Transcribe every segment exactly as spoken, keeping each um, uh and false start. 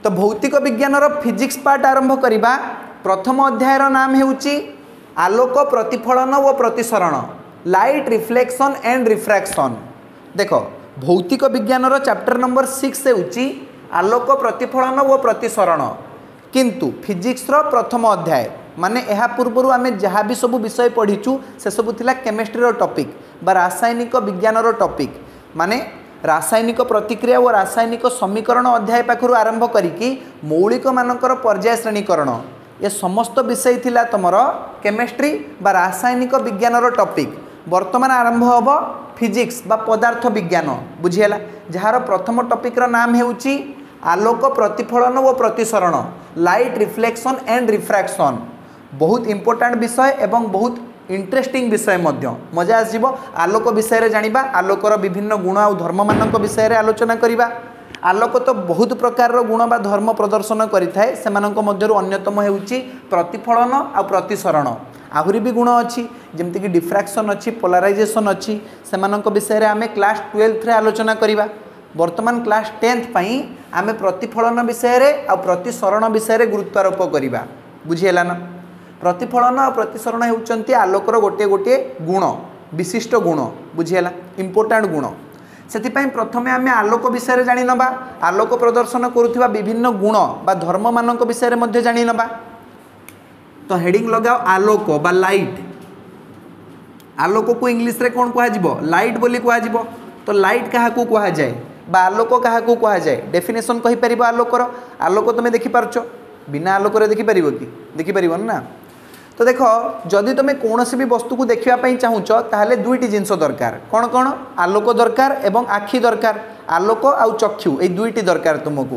तो भौतिक विज्ञान फिजिक्स पार्ट आरंभ करवा। प्रथम अध्याय नाम हेउची आलोक प्रतिफलन व प्रतिसरण, लाइट रिफ्लेक्शन एंड रिफ्रैक्शन। देख भौतिक विज्ञान चैप्टर नंबर सिक्स हेउची आलोक प्रतिफलन व प्रतिसरण, किंतु फिजिक्स प्रथम अध्याय माने यह पूर्व आम जहाँ भी सब विषय पढ़ीचु से सब थिला केमिस्ट्री टॉपिक बा रासायनिक विज्ञान टॉपिक, माने रासायनिक प्रतिक्रिया और रासायनिक समीकरण अध्याय पाखु आरंभ करिकी मौलिक मानकर पर्याय श्रेणीकरण ये समस्त विषय थिला तुमर केमिस्ट्री बा रासायनिक विज्ञान टॉपिक। वर्तमान आरंभ हम फिजिक्स बा पदार्थ विज्ञान, बुझीगला, जार प्रथम टॉपिक रो नाम हेउची आलोक प्रतिफलन व प्रतिसरण, लाइट रिफ्लेक्शन एंड रिफ्रैक्शन। बहुत इंपोर्टेंट विषय एवं बहुत इंटरेस्टिंग विषय मध्य, मजा आसब। आलोक विषय जानिबा, आलोकर विभिन्न गुण और धर्म मानक विषय रे आलोचना करिबा। आलोक तो बहुत प्रकार गुण बा धर्म प्रदर्शन करिथाए, सेमानक मध्यरु अन्यतम हेउची प्रतिफलन और प्रतिसरण। आहुरी भी गुण अच्छी जमती कि डिफ्रैक्शन अच्छी, पोलराइजेशन अच्छी, सेमानक विषय रे आमे क्लास ट्वेल्थ रे आलोचना करिबा। वर्तमान क्लास टेन्थ पई आमे प्रतिफलन विषय रे और प्रतिसरण विषय रे गुरुत्वारोप करिबा, बुझीगला ना। प्रतिफलन और प्रतिसरण होउचंती आलोकर गोटे गोटे गुण, विशिष्ट गुण, बुझीगला, इंपोर्टेंट गुण। सेतिपई प्रथमे आमे आलोक विषय रे जानि नबा, आलोक प्रदर्शन करुथिबा विभिन्न गुण बा धर्म मानक विषय रे मध्ये जानि नबा। तो हेडिंग लगाओ आलोक बा लाइट। आलोक को इंग्लिश रे कोन कहा जिवो? लाइट बोली कहा जिवो। तो लाइट कहा को कहा जाए बा आलोक कहा को कहा जाए? डेफिनेशन कहि परिबो आलोकर। आलोक तुम देखि पारछो, बिना आलोक रे देखि परिबो कि? देखि परिबो ना। तो देख जदि तुम कौन भी वस्तु को देखापी चाहूच ताहले दुईटी जिनस दरकार। कौन कौन? आलोक दरकार एवं आखि दरकार। आलोक आउ चक्षु ये दुईटी दरकार तुमको।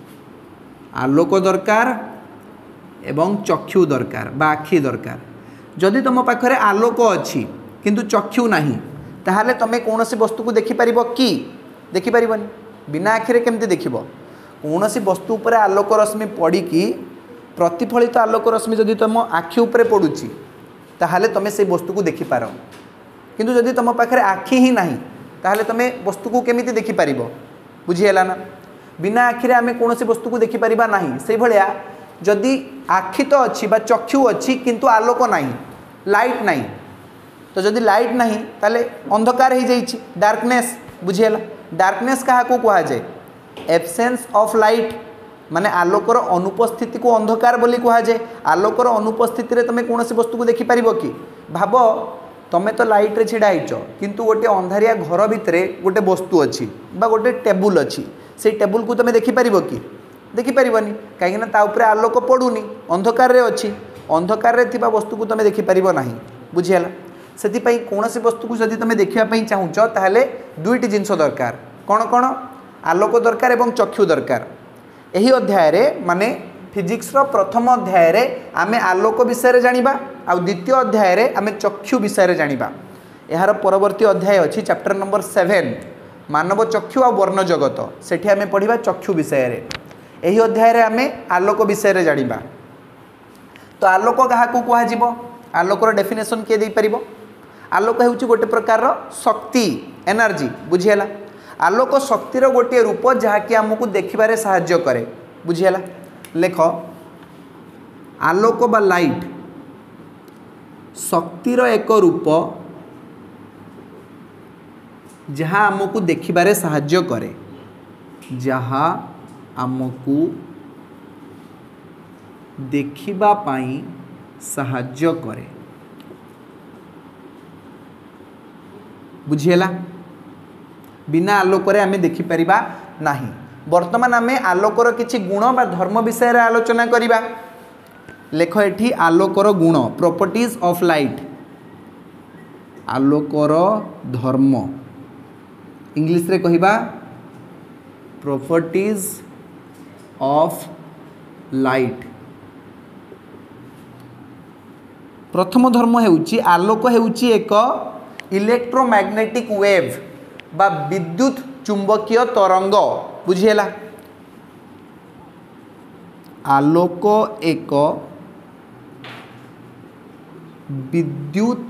आलोक दरकार एवं चक्षु दरकार बा आखि दरकार। जदि तुम पाखरे आलोक अच्छी किंतु चक्षु नहीं ताहले तुम कौन सी वस्तु को देखिपार कि? देखिपारनि। बिना आखिरे केमती देख? कौन सी वस्तु उपर आलोक रश्मि पड़ी कि प्रतिफलित तो आलोक रश्मि जदि तुम आखि उपरे पड़ुची ताहले तुम से वस्तु को देखिपार, किंतु जदि तुम पाखरे आखि ही नहीं ताहले तुम वस्तु को केमिति देखिपार? बुझीगला ना। बिना आखिरे आमे कौन सी वस्तु को देखिपार नहीं। से भलिया जदि आखि तो अच्छी बा चक्षु अच्छी किंतु आलोक नहीं, लाइट नहीं, तो जदि लाइट नहीं ताले अंधकार हो जाइछि, डार्कनेस, बुझीगला। डार्कनेस कहा को कहा जाए? एब्सेंस ऑफ लाइट, माने आलोकर अनुपस्थिति को अंधकार बोली कहा जाए। आलोकर अनुपस्थिति रे तुम कौन सी वस्तु को देखिपार कि? भाव तुम तो लाइट रे छिड़ा होइछ किंतु गोटे अंधारिया घर भितर गोटे वस्तु अच्छी बा गोटे टेबुल अच्छी, से टेबुल को तुम देखिपार कि? देखिपारनि, कहीं ता उपरे आलोक पड़ुनी, अंधकार रे अच्छी। अंधकार रे थिबा वस्तु को तुम देखिपार नहीं, बुझीगला। सेतिपई कौन सी वस्तु को जदि तुम देखापी चाहूच ताहले दुईटी जिनस दरकार। कौन कौन? आलोक दरकार एवं चक्षु दरकार। यही अध्याय रे माने फिजिक्स रो प्रथम अध्याय रे आमे आलोक विषय रे जानिबा आ द्वितीय अध्याय रे आमे चक्षु विषय रे जानिबा। यार परवर्ती अध्याय अछि चैप्टर नंबर सेवन मानव चक्षु आ वर्ण जगत, सेठी आमे पढ़िबा चक्षु विषय रे। यही अध्याय रे आमे आलोक विषय रे जानिबा। तो आलोक कहा को कहा जिवो? आलोकर डेफिनेशन के दे परिबो? आलोक हेउछि गोटे प्रकार रो शक्ति, एनर्जी, बुझियला। आलोक शक्तिर गोटे रूप जहाँकि आमको देखिबारे साहाय्य करे, बुझियला। लेख आलोक बा लाइट शक्तिर एक रूप जहाँ आमको देखिबारे साहाय्य करे, जहाँ आमको देखिबा पाई साहाय्य करे, बुझियला। बिना आलोक रे आमे देखि परिबा नाही। वर्तमान आमे आलोकर किछि गुण बा धर्म विषय रे आलोचना करिबा। लेख एठी आलोकर गुण, प्रॉपर्टीज ऑफ लाइट। आलोकर धर्म इंग्लिश रे कहिबा प्रॉपर्टीज ऑफ लाइट। प्रथम धर्म हेउची आलोक हेउची एक इलेक्ट्रोमैग्नेटिक वेव बा विद्युत चुंबकीय तरंग, बुझियला। आलोक एक विद्युत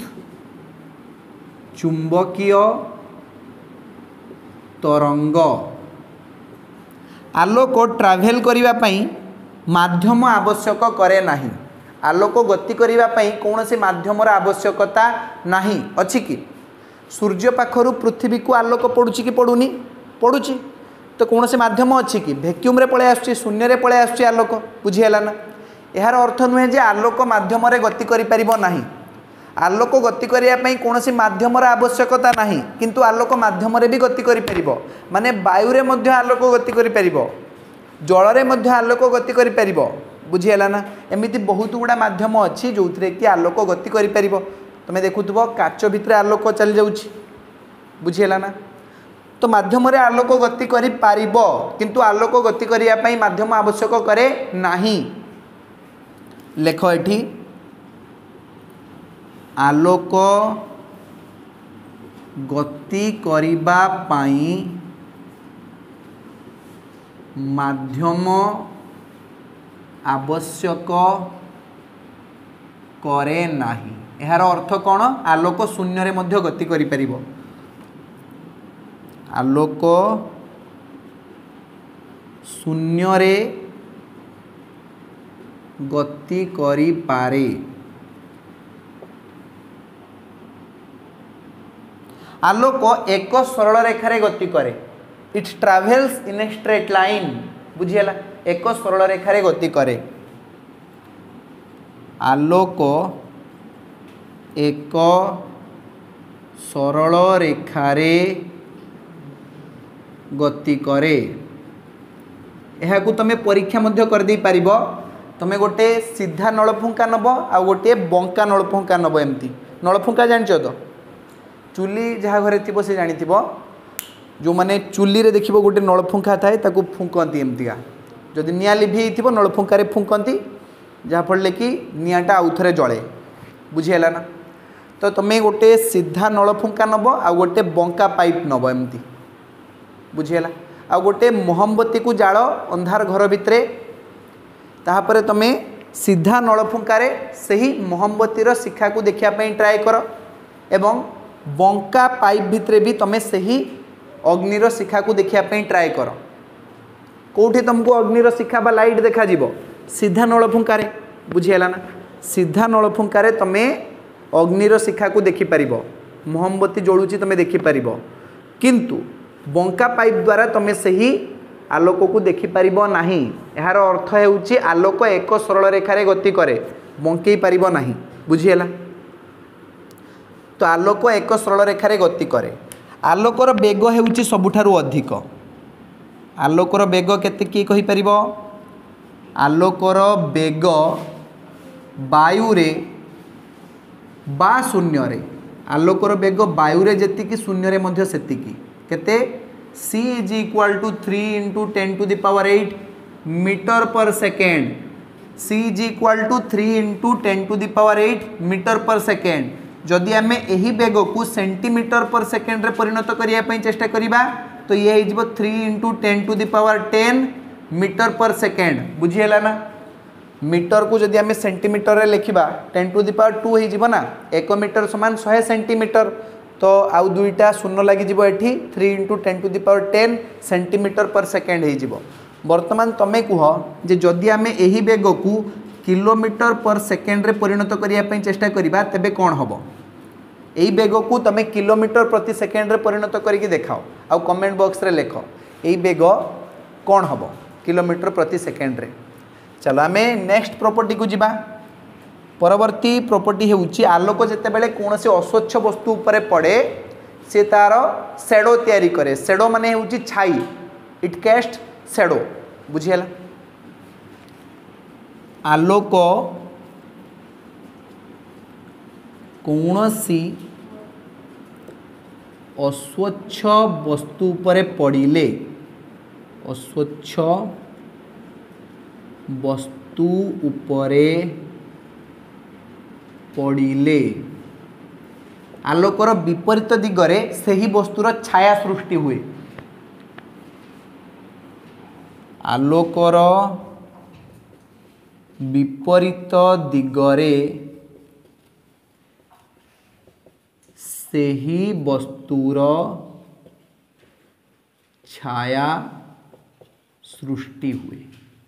चुंबकीय तरंग। आलोक ट्राभेल करिबा पई माध्यम आवश्यक करे नाही। आलोक गति करिबा पई कौनसी माध्यमर आवश्यकता नाही अछि कि सूर्य पाखरु पृथ्वी को आलोक पड़ुछि कि पड़ुनी पड़ुछि तो कौनसी माध्यम अछि कि वैक्यूम रे पळे आसुछि शून्य रे पळे आसुछि आलोक बुझिहेला ना। यार अर्थ नुहे जे आलोक माध्यम रे गति करि परिबो नाही। आलोक गति करिया पई कौनसी माध्यमर आवश्यकता नाही किंतु आलोक माध्यम रे भी गति करि परिबो माने वायु रे मध्य आलोक गति करि परिबो जल रे मध्य आलोक गति करि परिबो बुझिहेला ना। एमिति बहुत गुडा माध्यम अछि जोथरे कि आलोक गति करि परिबो। तमे देखुथबो काच भितरे आलोक चली जाउछि बुझिहेला ना। तो माध्यम रे आलोक गति करि पारिबो किंतु आलोक गति करिया पई माध्यम आवश्यक करे नाही। लेख एठी आलोक गति करिबा पाई माध्यम आवश्यक करे नाही। यार अर्थ कौन आलोक शून्य रे मध्य गति करि परिबो। आलोक शून्य रे गति करि पारे। आलोक एक सरल रेखा रे गति करे। It travels in a straight line बुझिहेला एक सरल रेखा रे गति करे। आलोक एक सरल रेखा रे गति करे। यह को तुम परीक्षा मध्य कर दे पारिबो। तुम गोटे सीधा नलफुंका नब आ गोटे बंका नलफुंका नब। एमती नलफुंका जानिछ तो चुली जहाँ घरे थी से जानी जो मैंने चुली रे देखिबो गोटे नलफुंका थाए ताकू फुंकती एमतिका जदि निया लिभि थी नलफुंका फुंकती जहाँफल कि निआटा आउ थे जले बुझीगला ना। तो तुम्हें गोटे सीधा नलफुंका नब आ गोटे बंका पाइप नब एमती बुझीगला। आ गोटे मोहम्बती को जाल अंधार घर भितरे तापर तुम्हें सीधा नलफुंकारे सही मोहम्बतीर शिखा को देखापी ट्राए कर एवं बंका पाइप भितरे भी तुम्हें सही अग्निर शिखा को देखापी ट्राए कर। कौटी तुमको अग्निर शिखा बा लाइट देखा जीवो सीधा नलफुंकारे बुझीगला ना। सीधा नलफुंकारे तुम्हें अग्निर शिखा को देखिपार मोहम्बती जलुची तुम्हें देखिपार किंतु बंका पाइप द्वारा तुम्हें सही आलोक को देखिपार नहीं। यार अर्थ होउची आलोक एक सरल रेखार गति करे बंकई पार नहीं बुझीगला। तो आलोक एक सरल रेखार गति करे। आलोकर बेग होउची सबुठारु अधिक। आलोकर बेग केते की कहि परिबो। आलोकर बेग वायु रे बा शून्य रे आलोकर बेग वायु रे जेतिकी शून्य रे मध्य सेतिकी केते c is equal to three into ten to the power eight metre per second. c is equal to three into ten to the power eight metre per second. जदि आम यही बेग को सेंटीमीटर पर सेकेंड रे परिणत करने चेष्टा करिबा तो ये हो three into ten to the power ten metre per second बुझीगला ना। मीटर को जदि आम सेंटीमीटर रे लिखिबा ten to the power two हो ना एक मीटर समान सौ सेंटीमीटर तो आउ दुईटा शून्य लगी एठी three into ten to the power ten centimetre per second हो। बर्तमान तमें कह जे जदि आम यही बेग को किलोमीटर पर सेकेंड रे परिणत करने चेष्टा करिबा तेबे कौन हम। यही बेग को तुम किलोमीटर प्रति सेकेंड रे परिणत करके देखाओ आउ कमेंट बॉक्स रे लेख यही बेग कौन हम किलोमीटर प्रति सेकेंड रे। चलो आम नेक्स्ट प्रॉपर्टी को जिबा। परवर्ती प्रॉपर्टी होउची आलोक जेतेबेले कोनोसी अस्वच्छ वस्तु उपरे पड़े से तार शैडो तैयारी करे। शैडो माने होउची छाई इट कैस्ट शैडो बुझीगला। आलोक कोनोसी अस्वच्छ वस्तु उपरे पड़िले अस्वच्छ वस्तु उपरे पड़िले आलोकर विपरीत दिगरे सही वस्तुर छाया सृष्टि हुए। आलोकर विपरीत दिगरे सही वस्तुर छाया सृष्टि हुए।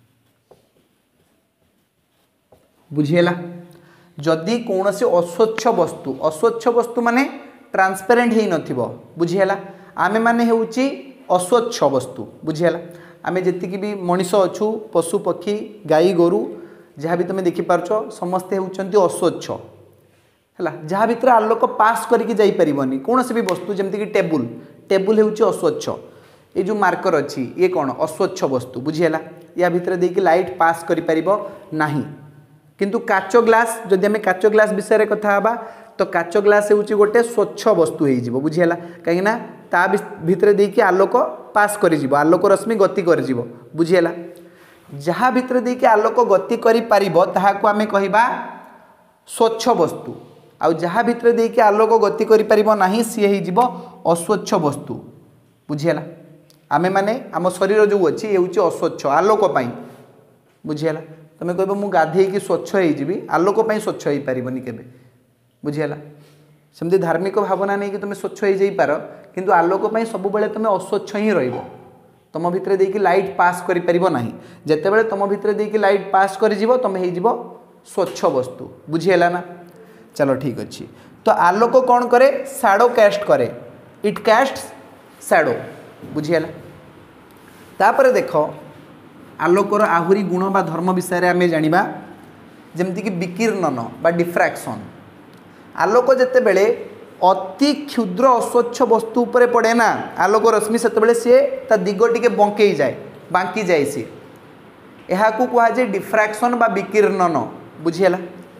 बुझीगला। जदि कौन से अस्वच्छ वस्तु अस्वच्छ वस्तु माने ट्रांसपेरेंट ही नथिबो बुझीगला। आमे माने हेउची अस्वच्छ वस्तु बुझीगला। आमे जतिकि भी मनीष अछु पशु पक्षी गाई गोरु जहाँ भी तुम देखिपारछ समस्ते होउचंती अस्वच्छ है जहाँ भितर आलोक पास करके जाई परिबनी कौन से भी वस्तु जमती कि टेबुल टेबुल होउची अस्वच्छ। ये जो मार्कर अच्छी ये कौन अस्वच्छ वस्तु बुझीगला। या भितर देकी लाइट पास करि परिबो नाही। किंतु काच ग्लास जदि आम काच ग्लास विषय कथा हबा तो काच ग्लास होउची गोटे स्वच्छ वस्तु हो जिवो बुझीगला। कहीं ना ता भितर देकी आलोक पास करि जिवो आलोक रश्मि गति करि जिवो बुझीगला। जहाँ भितर देकी आलोक गति करि पारिबो ताहाको आमे कहिबा स्वच्छ वस्तु आउ जहाँ भितर देकी आलोक गति करि पारिबो नाही सी हे जिवो अस्वच्छ वस्तु बुझीगला। आमे माने आम शरीर जो अच्छी ये हूँ अस्वच्छ आलोक पाई बुझीगला। तुम कह मु गाधे कि स्वच्छ हो आलोक पाई स्वच्छ हो पारबनी केबे बुझीगला। सेमती धार्मिक भावना नहीं कि तुम स्वच्छ हो जाई पार किंतु आलोक पाई सब बेले तुम अस्वच्छ ही रहिबो। तुम भितर देकी लाइट पास करि परिबो नाही। जेतेबेले तुम भितर देकी लाइट पास करि जिवो तुम हे जिवो स्वच्छ वस्तु बुझीगला ना। चलो ठीक अच्छी। तो आलोक कौन करे शैडो कास्ट करे इट कास्ट शैडो बुझीगला। तापर देख आलोकर आहुरी गुण बा धर्म विषय आमे जानिबा जेमती कि विकिरणन बा डिफ्रैक्शन। आलोक जेते बेले अति क्षुद्र अस्वच्छ वस्तु उपरे पड़े ना आलोक रश्मि सेते सी ता दिग टिके बंकई जाए बांकी जाए सी यहाँ कह जाए डिफ्रैक्शन बा विकिरणन बुझीगला।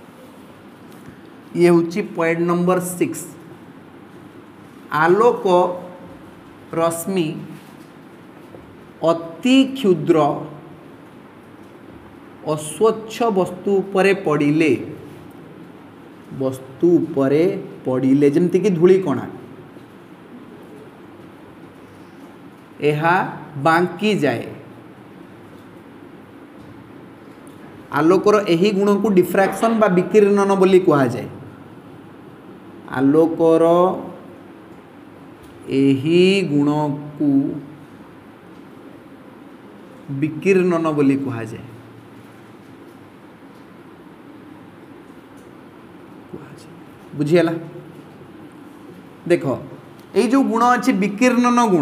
ये हूँ पॉइंट नंबर सिक्स। आलोक रश्मि अति क्षुद्र अस्वच्छ वस्तु उपरे पड़िले वस्तु उपरे पड़िले जमती कि धूली कणा एहा बांकी जाए। आलोकर एही गुण को डिफ्रैक्शन बा विकिरणन बोली कहा जाए। आलोकर एही गुण को विकिरणन बोली कहा जाए। बुझीगला। देख ये जो गुण अच्छी विकिरणन गुण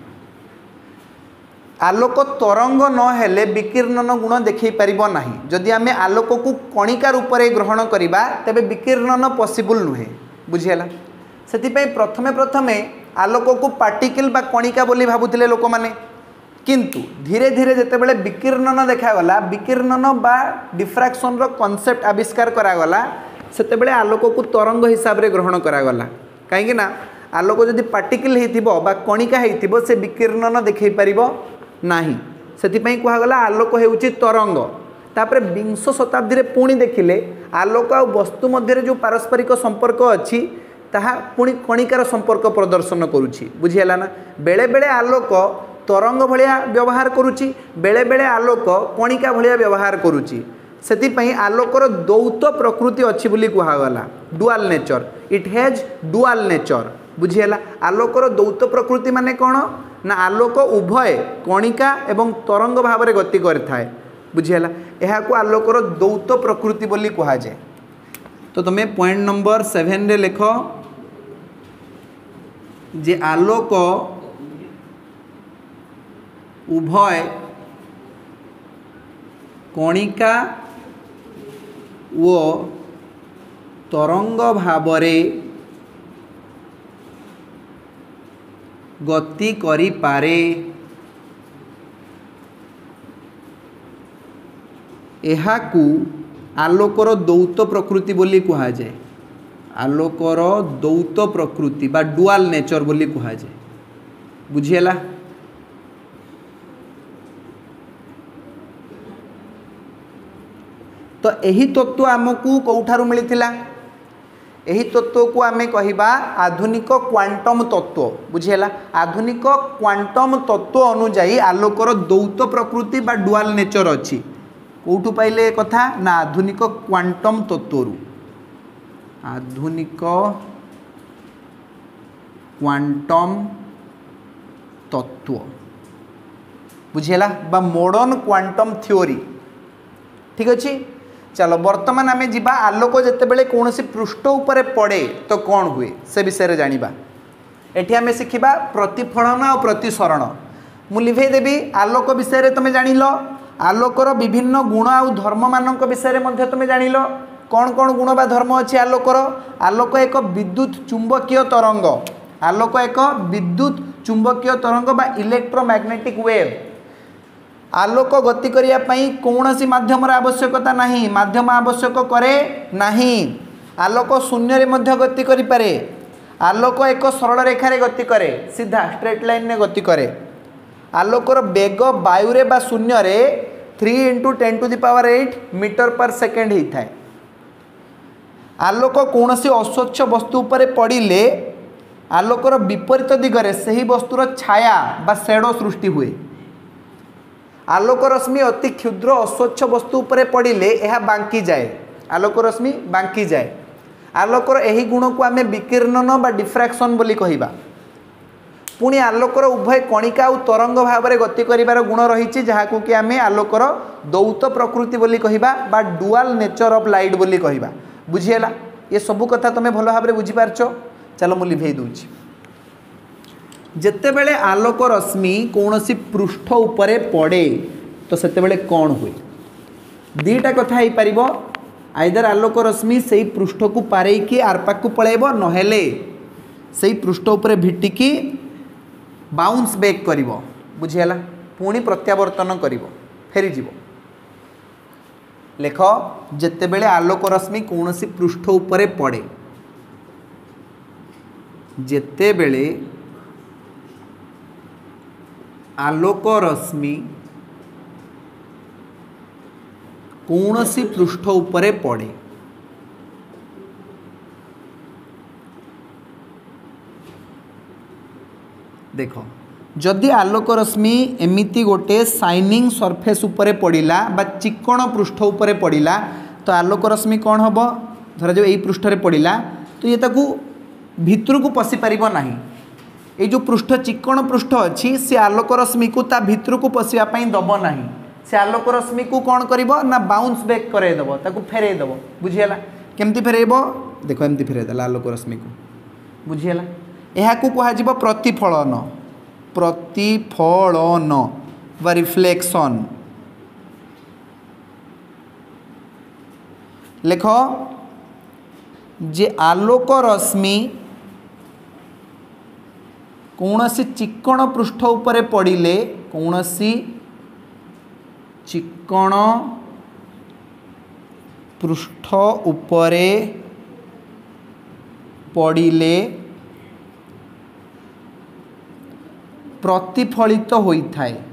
आलोक तरंग न हेले विकिरणन गुण देखई परिबो नाही। जदि आमे आलोक को कणिका रूप में ग्रहण करिबा तबे विकिरणन पॉसिबल नुहे बुझीगला। सेतिपई प्रथमे प्रथमे आलोक को पार्टिकल बा कणिका बोली भाबुथिले लोक माने किंतु धीरे धीरे जेतेबेले विकिरणन देखागला विकिरणन बा डिफ्रैक्शन रो कॉन्सेप्ट आविष्कार करागला सेतेबेले आलोक को तरंग हिसाब रे ग्रहण करागला। कहीं ना आलोक जदि पार्टिकल हेतिबो बा कणिका हेतिबो से विकिरणन देखै परिबो नाही। सेतिपई कहगला आलोक हेउची तरंग। तापरे विंश शताब्दी रे पुणी देखिले आलोक आ वस्तु मध्य जो पारस्परिक संपर्क अच्छी ताहा पुणी कणिकार संपर्क प्रदर्शन करुछि बुझीगला ना। बेले बेले आलोक तरंग भलिया व्यवहार करुछि बेले बेले आलोक कणिका भलिया व्यवहार करुछि। सेतिपई आलोकर दौत प्रकृति अच्छी बोली कहगला dual nature it has dual nature बुझीगला। आलोकर दौत प्रकृति माने कौन ना आलोक उभय कणिका एवं तरंग भाव में गति करिथाए बुझीगला। यहाँ को आलोकर दौत प्रकृति बोली कहा जाए। तो तुम्हें पॉइंट नंबर सेवेन रे लेख जे आलोक उभय कणिका वो तरंग भावरे गति करि पारे। एहाकू आलोकर दौत प्रकृति बोली कहा जाए। आलोकर दौत प्रकृति बा डुआल नेचर बोली कहा जाए बुझीगला। तो यही तत्व आमको कौठारु मिलिथिला यही तत्व को आमे कहिबा आधुनिक क्वांटम तत्व बुझीगला। आधुनिक क्वांटम तत्व अनुजाई आलोकर दौत प्रकृति बा डुआल नेचर अच्छी कौटू पाइले कथा ना आधुनिक क्वांटम तत्वरु। आधुनिक क्वांटम तत्व बुझीला बा मॉडर्न क्वांटम थ्योरी। ठीक अच्छे चलो बर्तमान आम जा आलोक जितेबले कौन पृष्ठ उपरे पड़े तो कौन हुए से विषय जानिबा। एठी आम शिखिबा प्रतिफलन और प्रतिसरण। मु लिभेदेवी आलोक विषय तुम जानिल, आलोकर विभिन्न गुण आ धर्म मान विषय तुम जानिल। कौन कौन गुण बा धर्म अच्छी आलोकर? आलोक एक विद्युत चुंबकीय तरंग, आलोक एक विद्युत चुंबकीय तरंग बा इलेक्ट्रोमैग्नेटिक वेव। आलोक गति करिया पई कौन सी माध्यम आवश्यकता नहीं, माध्यम आवश्यक करे नहीं। आलोक शून्य रे मध्य गति करि पारे। आलोक एक सरल रेखा रे गति करे, सीधा स्ट्रेट लाइन ने गति करे। आलोकर बेग वायु रे बा शून्य रे three into ten to the power eight metre per second होता है। आलोक कौन सी अस्वच्छ वस्तु उपरे पड़िले आलोकर विपरीत दिगरे सही वस्तुर छाया बा शेडो सृष्टि हुए। आलोक रश्मि अति क्षुद्र अस्वच्छ वस्तु उपरे पड़िले यह बांकी जाए, आलोक रश्मि बांकी जाए। आलोकर यही गुण को आम विकिरणन बा डिफ्रैक्शन बोली कहिबा। पुणी आलोकर उभय कणिका और तरंग भाव में गति करिवार गुण रही जहाँ कि आम आलोकर दौत प्रकृति बोली कहिबा बा डुआल नेचर ऑफ लाइट बोली कहिबा। बुझीला ये सबू कथा तुम्हें भल भाव में बुझीपारछ। चलो मु लिभेई दूची। जेतेबेले आलोक रश्मि कौन सी पृष्ठ उपरे पड़े तो सेतेबेले कौन हुए? दीटा कथा हो पार। आइदर आलोक रश्मि से पृष्ठ को पारे कि आरपाक को पलैब नहेले से पृष्ठ उपरे भिटिकी बाउंस बैक कर बुझीला पुणी प्रत्यावर्तन कर फेरी जीव। लेख जेतेबेले आलोक रश्मि कौन सी पृष्ठ उपरे पड़े, जेतेबेले आलोक रश्मि कौन सी पृष्ठ उपरे पड़े देख जदि आलोक रश्मि एमिति गोटे शाइनिंग सरफेस उपरे पड़िला बा चिक्कण पृष्ठ उपरे पड़िला तो आलोक रश्मि कौन हम धर जो यही पृष्ठ रे पड़िला तो ये ताकू भितर को पशि पारिबो नाही। ये जो पृष्ठ चिक्कण पृष्ठ अच्छी से आलोक रश्मि को ता भितर को पशिया पई दब नाही। से आलोक रश्मि को कौन करिबो ना बाउंस बैक करे दबो, ताकू फेरे दबो। बुझियला केमती फेरेबो? देखो एमती फेरे दला आलोक रश्मि को। बुझियला यहा को कहा जिवो प्रतिफलन, प्रतिफलन बा रिफ्लेक्शन। लेख जे आलोक रश्मि कौन सी चिक्कण पृष्ठ उपरे पड़िले, कौन सी चिक्कण पृष्ठ उपरे पड़िले प्रतिफलित होता है।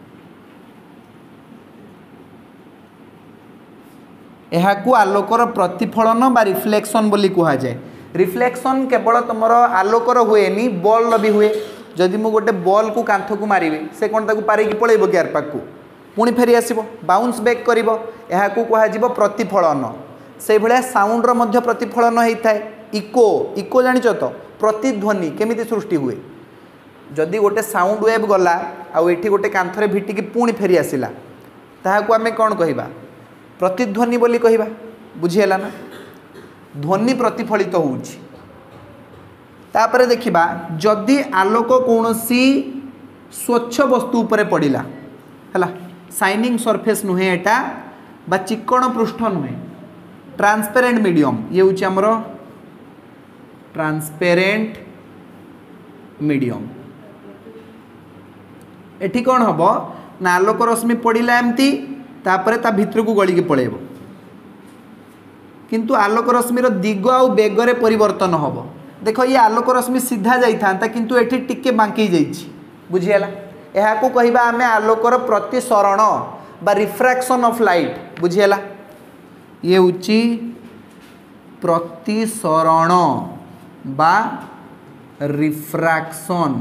यह को आलोकर प्रतिफलन बा रिफ्लेक्शन बोली कहा जाए। रिफ्लेक्शन केवल तुम आलोकर हुए नी बॉल भी हुए। जदि मु गोटे बॉल को कांथ को मारे से कौन ताकू पारिकी पलैब कि आरपाक को पुणी फेरी आसब बाउंस बैक कर यह कह प्रतिफलन। से भाया साउंड मध्य प्रतिफलन होता है। इको इको जानिच तो प्रतिध्वनि केमिति सृष्टि हुए। जदि गोटे साउंड वेव गला आउ एठी गोटे कांथरे भिटिकी पुणी फेरी आसिला ताहाकू आमे कौन कहिबा? प्रतिध्वनि बोली कहिबा। बुझीला ना ध्वनि प्रतिफलित होउछि। तापरे देखिबा जदि आलोक कौनसी स्वच्छ वस्तु उपरे पड़िला हला शाइनिंग सरफेस नुहे एटा बा चिक्कण पृष्ठ नुहे ट्रांसपेरेंट मीडियम ये होछि हमर ट्रांसपेरेंट मीडियम। एठी कौन हम ना आलोक रश्मि पड़िला एमती तापरे ता भितर को गली के पलैब किंतु आलोक रश्मिर दिग आ बेगरे परिवर्तन हम। देख ये आलोक रश्मि सीधा जाइथा किंतु एठी टिके बांकी जाइछि। बुझीला यह को कहिबा आमे आलोकर प्रतिसरण बा रिफ्रैक्शन ऑफ लाइट। बुझीला ये होछि प्रतिसरण बा रिफ्रैक्शन।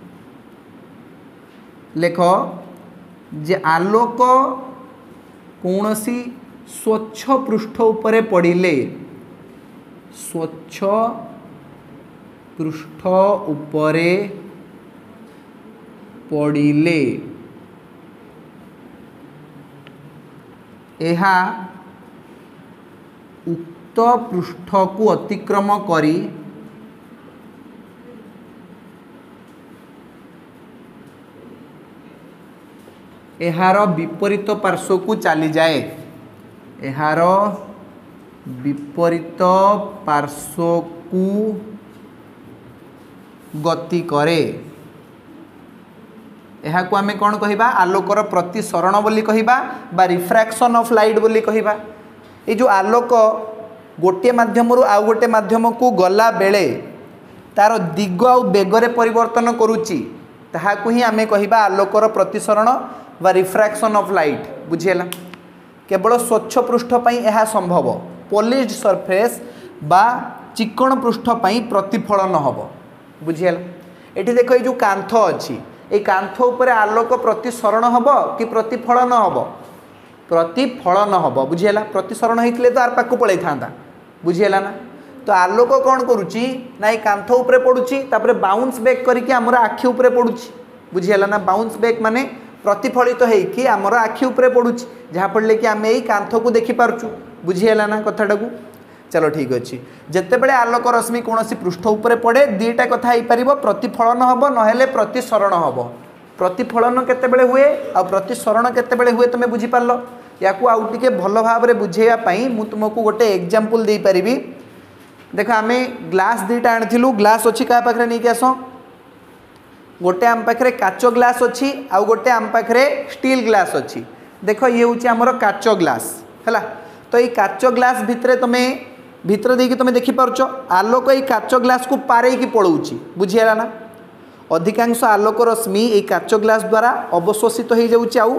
लेख जे आलोक कौनसी स्वच्छ पृष्ठ उपरे पड़िले स्वच्छ पृष्ठ उपरे पड़िले ଏହା उक्त पृष्ठ को अतिक्रम करी एहार विपरीत पार्श्व को चली जाए एहार विपरीत पार्श्व को गति करे यहाँ को आमे कौन कहिबा आलोकर प्रतिसरण बोली कहिबा बा रिफ्रैक्शन ऑफ लाइट बोली कहिबा। ये जो आलोक गोटे माध्यम रु आउ गोटे माध्यम को गला बेले तार दिग आ बेगरे परिवर्तन करुच्ची ताहाकु ही आमे कहिबा आलोकर प्रतिसरण बा रिफ्रैक्शन ऑफ लाइट बुझीला। केवल स्वच्छ पृष्ठ पई यह संभव पॉलिश्ड सरफेस बा चिकण पृष्ठ पई प्रतिफलन हब बुझीला। एठी देखो ये जो कांथ अच्छी ये कांथ उपरे आलोक प्रतिसरण हब कि प्रतिफलन हब प्रतिफलन हब बुझीला। प्रतिसरण होइतले तो आर पाकु पळै थांदा बुझीला ना। तो आलोक कौन करुच्ची ना ये कांथ उपरे पड़ुची तापरे बाउंस बैक करके आमर आखि उपरे पड़ुची बुझीला ना। बाउंस बैक माने प्रतिफलित तो होइकि आमर आखि उपरे पड़ुची जहाँ पड़ले कि आमे एई कांथ को देखि पारचु बुझीला ना कथाटा को। चलो ठीक अच्छे जिते बड़े आलोक रश्मि कौन पृष्ठ उपरे पड़े दीटा कथा हो पार प्रतिफलन हम ना प्रतिसरण हम। प्रतिफलन केतेबेले हुए आ प्रतिसरण केतेबेले हुए तुम बुझीपार या आउ टिके भल भाव में बुझेवाई मु तुमको गोटे एग्जांपल दे पारिबी। देख आम ग्लास दीटा आनी ग्लास अच्छी क्या पाखे नहीं आस गोटे आम पाखे काच ग्लास अच्छी आउ गोटे आम पाखे स्टील ग्लास अच्छी। देख ये हूँ आमर काच ग्लास है तो ये काच ग्लास भितर तुम्हें भितर देकी तुम देखिपार आलोक ये काच ग्लास को पारे की पड़ोची बुझीगला ना। अधिकांश आलोक रश्मि ये काच ग्लास द्वारा अवशोषित हो जाऊँगी आउ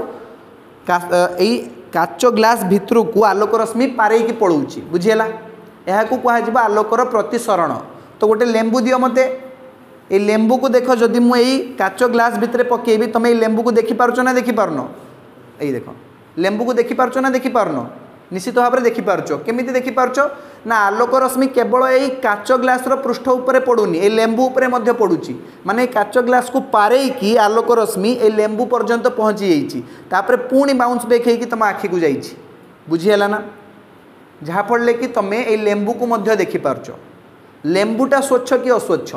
काच ग्लास भितर को आलोक रश्मि पारे की पड़ोची बुझीगला। यह कह आलोकर प्रतिसरण। तो गोटे लेंबू दियो मते ये लेंबू को देख जदि मुझे काच ग्लास भितर पकेबी तुम ये लेंबू को देखिपार ना देखिपारन ये देख लेंबू को देखिपार ना देखिपारन निश्चित भाव में देखिपार केमी देखिपार ना आलोक रश्मि केवल यही काच ग्लास पृष्ठ उपरे पड़ूनी ये लेंबू उपरे मध्य पड़ुची माने काच ग्लास को पारे कि आलोक रश्मि ये लेंबू पर्यंत पहुँची जापर पुणी बाउंस बैक होगी तुम आखि को जाइए बुझीगला ना। जहाँफल कि तुम ये लेंबू को मध्य देखिपार लेंबूटा स्वच्छ कि अस्वच्छ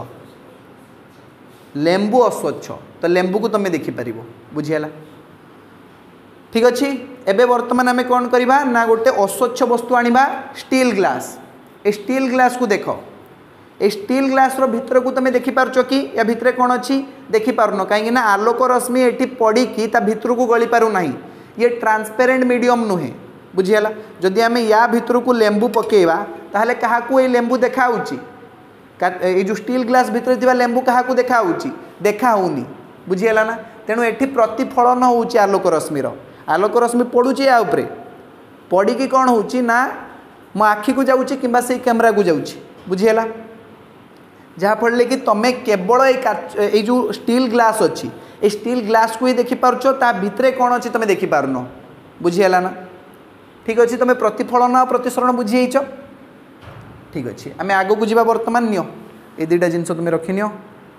लेंबू अस्वच्छ तो लेंबू को तुम देखिपार बुझीगला ठीक अच्छे। एबे वर्तमान आम कौन करवा ना गोटे अस्वच्छ वस्तु आनिबा स्टील ग्लास ए स्टील ग्लास को देख ए स्टील ग्लास रो भितर को तुम देखिपार कि या भितर कौन अच्छी देखिपारन कहीं आलोक रश्मि ये पड़ी कि भितर को गली पार ना ये ट्रांसपेरेंट मीडियम नुहे बुझीगला। जदि आम या भितर को लेंबू पकेवा ताहले काहाकू ये लेंबू देखा ये जो स्टील ग्लास भितर थिबा लेंबू काहाकू देखा देखा होनी बुझीगला ना। तेणु एठी प्रतिफलन होउची आलोक रश्मिर आलोक रश्मि पड़ुची या उपरे पड़ी कि कौन होउची ना मो आखि को जाऊँगी कि कैमेरा को जाऊँगी बुझीगला। जहाँफल कि तुम केवल ये जो स्टील ग्लास अच्छी ये स्टील ग्लास को ही देखिपार ता भितर कौन अच्छी तुम देखिपारन बुझीगला ना। ठीक अच्छे तुम प्रतिफलन और प्रतिसरण बुझी ठीक अच्छे आम आग को जा बर्तमान नियो ये दुटा जिनस तुम रखी नियो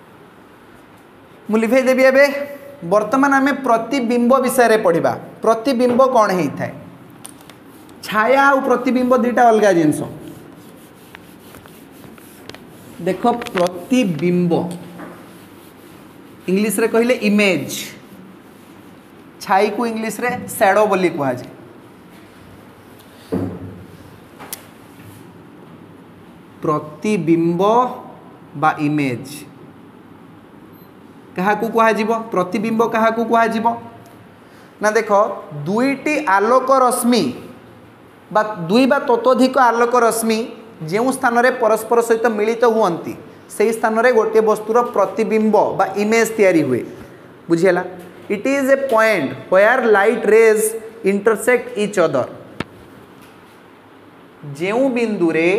मु लिभे देवी एवं वर्तमान आम प्रतिबिंब विषय पढ़ा। प्रतिबिंब कौन होता है छाया और प्रतिबिंब दुईटा अलग जिनस देख प्रतिबिंब इंग्लिश रे कहले इमेज छाई को इंग्लिश रे शैडो बोली कह जाए। प्रतिबिंब बा इमेज क्या कह प्रतिबिंब क्या कह ना देख दुईटी आलोक रश्मि बा दुई बा ततोधिक आलोक रश्मि जो स्थान में परस्पर सहित मिलित हुअंती से स्थान में गोटे वस्तुर प्रतिबिंब बा इमेज तैयारी हुए बुझीगला। It is a point where light rays intersect each other जो बिंदु रे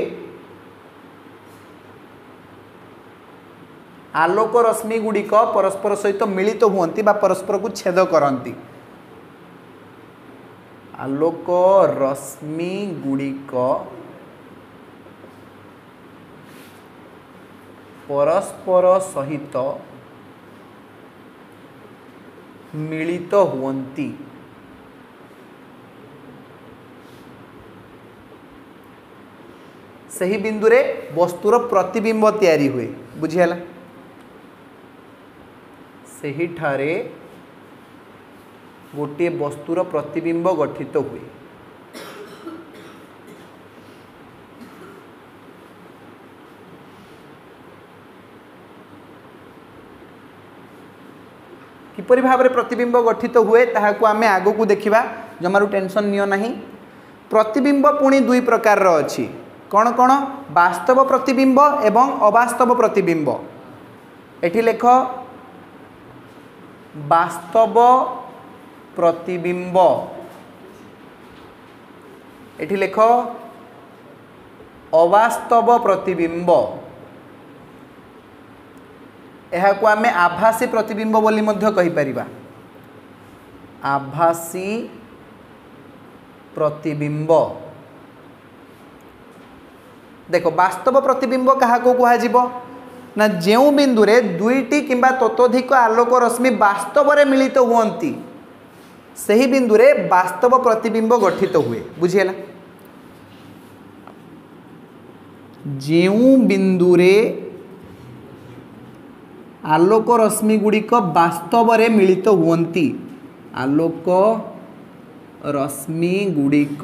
आलोक रश्मि गुड़िक परस्पर सहित मिलित हुअंती बा परस्पर को छेद करती आलोक रश्मि गुड़िक परस्पर सहित मिलित हुअंती सही बिंदु रे वस्तुर प्रतिबिंब तैयारी हुए बुझीगला सही ठारे गोटे वस्तुर प्रतिबिंब गठित हुए किपरि भाव में प्रतिबिंब गठित हुए ताहाकू आमे आगो को देखिबा जमारू टेंशन नियो नाही प्रतिबिंब पुणी दुई प्रकार रो अछि कौन कौन वास्तव प्रतिबिंब एवं अवास्तव प्रतिबिंब एठी लेख वास्तव प्रतिबिंब एठी लेख अवास्तव प्रतिबिंब यह को आमे आभासी प्रतिबिंब बोली मध्य कहि परिबा आभासी प्रतिबिंब देखो वास्तव प्रतिबिंब कहा को कहा जीवो ना जेउ बिंदु रे दुईटी किंबा ततोधिक आलोक रश्मि वास्तव रे मिलित हुअंती सही बिंदु रे वास्तव प्रतिबिंब गठित हुए बुझिएला जेउ बिंदु रे आलोक रश्मि गुड़िक वास्तव रे मिलित हुअंती आलोक रश्मि गुड़िक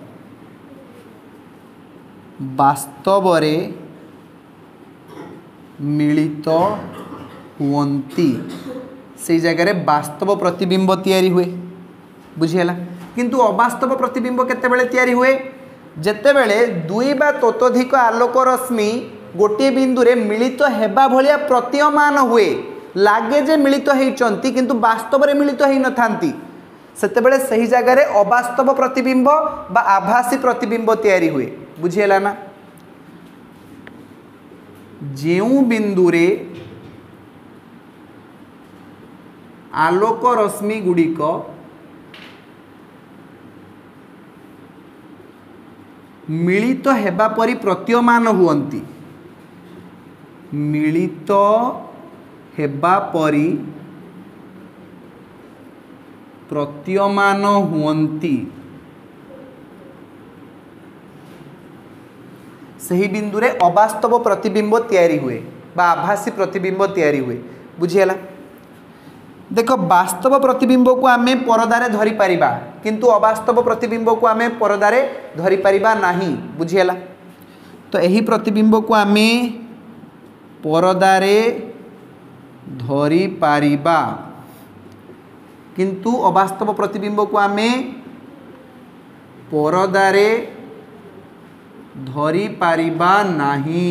वास्तव रे मिलित हुअंती से जगह वास्तव प्रतिबिंब तैयारी हुए बुझीगला किंतु अवास्तव प्रतिबिंब केतेबेले तैयारी हुए जेतेबेले दुई बा ततोधिक आलोक रश्मि गोटे बिंदु रे मिलित हेबा भलिया प्रतीयमान हुए लागे जे मिलित होइचंती किंतु वास्तव रे मिलित होई नथांती सेतेबेले सही जगह रे अवास्तव प्रतिबिंब बा आभासी प्रतिबिंब तैयारी हुए बुझीगला ना जेउ बिंदु रे आलोक रश्मि गुड़िक मिलित हेबा परि प्रतीयमान हुअंती मिलित हेबा परि प्रतीयमान हुअंती सही बिंदु रे अवास्तव प्रतिबिंब तैयारी हुए बा आभासी प्रतिबिंब तैयारी हुए बुझीगला देखो वास्तव प्रतिबिंब को आमे परदारे धरि परिबा किंतु अवास्तव प्रतिबिंब को आमे परदारे धरि परिबा नाही बुझीगला तो एही प्रतिबिंब को आमे परदारे धरि पारिबा किंतु अवास्तव प्रतिबिंब को आमे परदारे धरि पारिबा नाही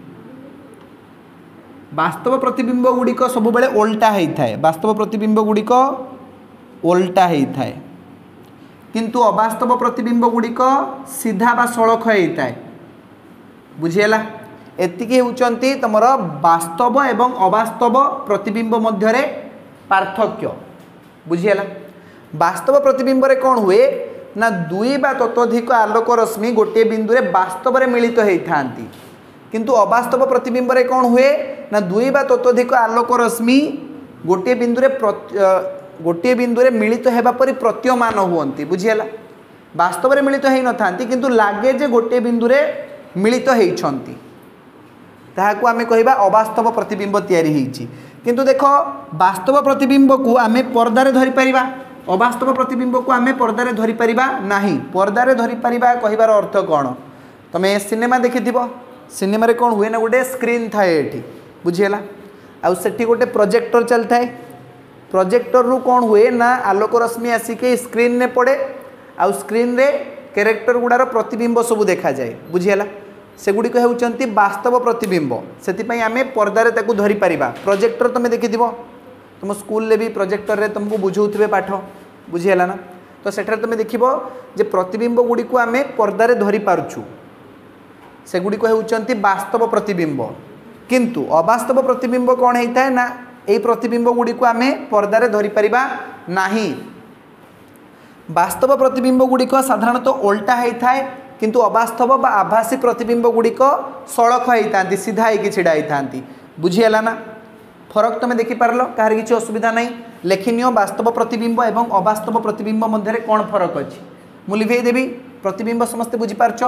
वास्तव प्रतिबिंब गुड़िक सब बेले ओल्टा होता है वास्तव प्रतिबिंब गुड़िक ओल्टा होता है किंतु अवास्तव प्रतिबिंब गुड़िक सीधा बा सड़ख होता है बुझीगला एतिकी होउचंती तमर वास्तव एवं अवास्तव प्रतिबिंब मध्यरे पार्थक्य बुझीगला वास्तव प्रतिबिंब रे कौन हुए ना दुई बा ततोधिक आलोक रश्मि गोटे बिंदु रे वास्तव रे मिलित होइथांती किंतु अवास्तव प्रतिबिंब रे कौन हुए ना दुई बा ततोधिक आलोक रश्मि गोटे बिंदु रे गोटे बिंदु रे मिलित हेबा परि प्रतीयमान हुअंती बुझीगला वास्तव रे मिलित हेइ नथांती किंतु लागे जे गोटे बिंदु रे मिलित हेइछंती ताहाकू आमे कहिबा अवास्तव प्रतिबिंब तैयारी हेइछि किंतु देखो वास्तव प्रतिबिंब को आमे पर्दारे धरि परिबा अवास्तव प्रतिबिंब को आमे पर्दारे धरि परिबा नाही पर्दारे धरि परिबा कहिबार अर्थ कोन तमे सिनेमा देखिथिबो सिनेमा रे कोन हुए ना गोटे स्क्रीन थाए एठी बुझीगला आ सेठी गोटे प्रोजेक्टर चलता है प्रोजेक्टर रु कौन हुए ना आलोक रश्मि आसिके स्क्रीन ने पड़े आ स्क्रीन रे कैरेक्टर गुड़ार प्रतिबिंब सब देखा जाए बुझीगला सेगुड़िक होउचंती वास्तव प्रतिबिंब सेतिपई आमे पर्दारे ताकू धरि परिबा प्रोजेक्टर तमे देखिथिबो तुम स्कूल ले भी प्रोजेक्टर रे तुमको बुझौथिबे पाठ बुझीगला ना तो सेठारे तमे देखिबो जे प्रतिबिंब गुडी को आमे पर्दारे धरि पारुछु सेगुड़िक होउचंती वास्तव प्रतिबिंब किंतु अवास्तव प्रतिबिंब कौन होता है ना यही प्रतिबिंब गुड़ी को आमे पर्दारे धरि परिबा नाही वास्तव प्रतिबिंब गुड़िक साधारणतः ओल्टा होता है किंतु अवास्तव बा आभासी प्रतिबिंब गुड़िक सड़ख होता सीधा होगी छिड़ा होता बुझीगला ना फरक तुम देखिपार कहार किसी असुविधा ना लेखिनियो वास्तव प्रतिबिंब एवं अवास्तव प्रतिबिंब मध्य कौन फरक अच्छी मुझे लिभेदेवी प्रतिबिंब समस्ते बुझीपारछ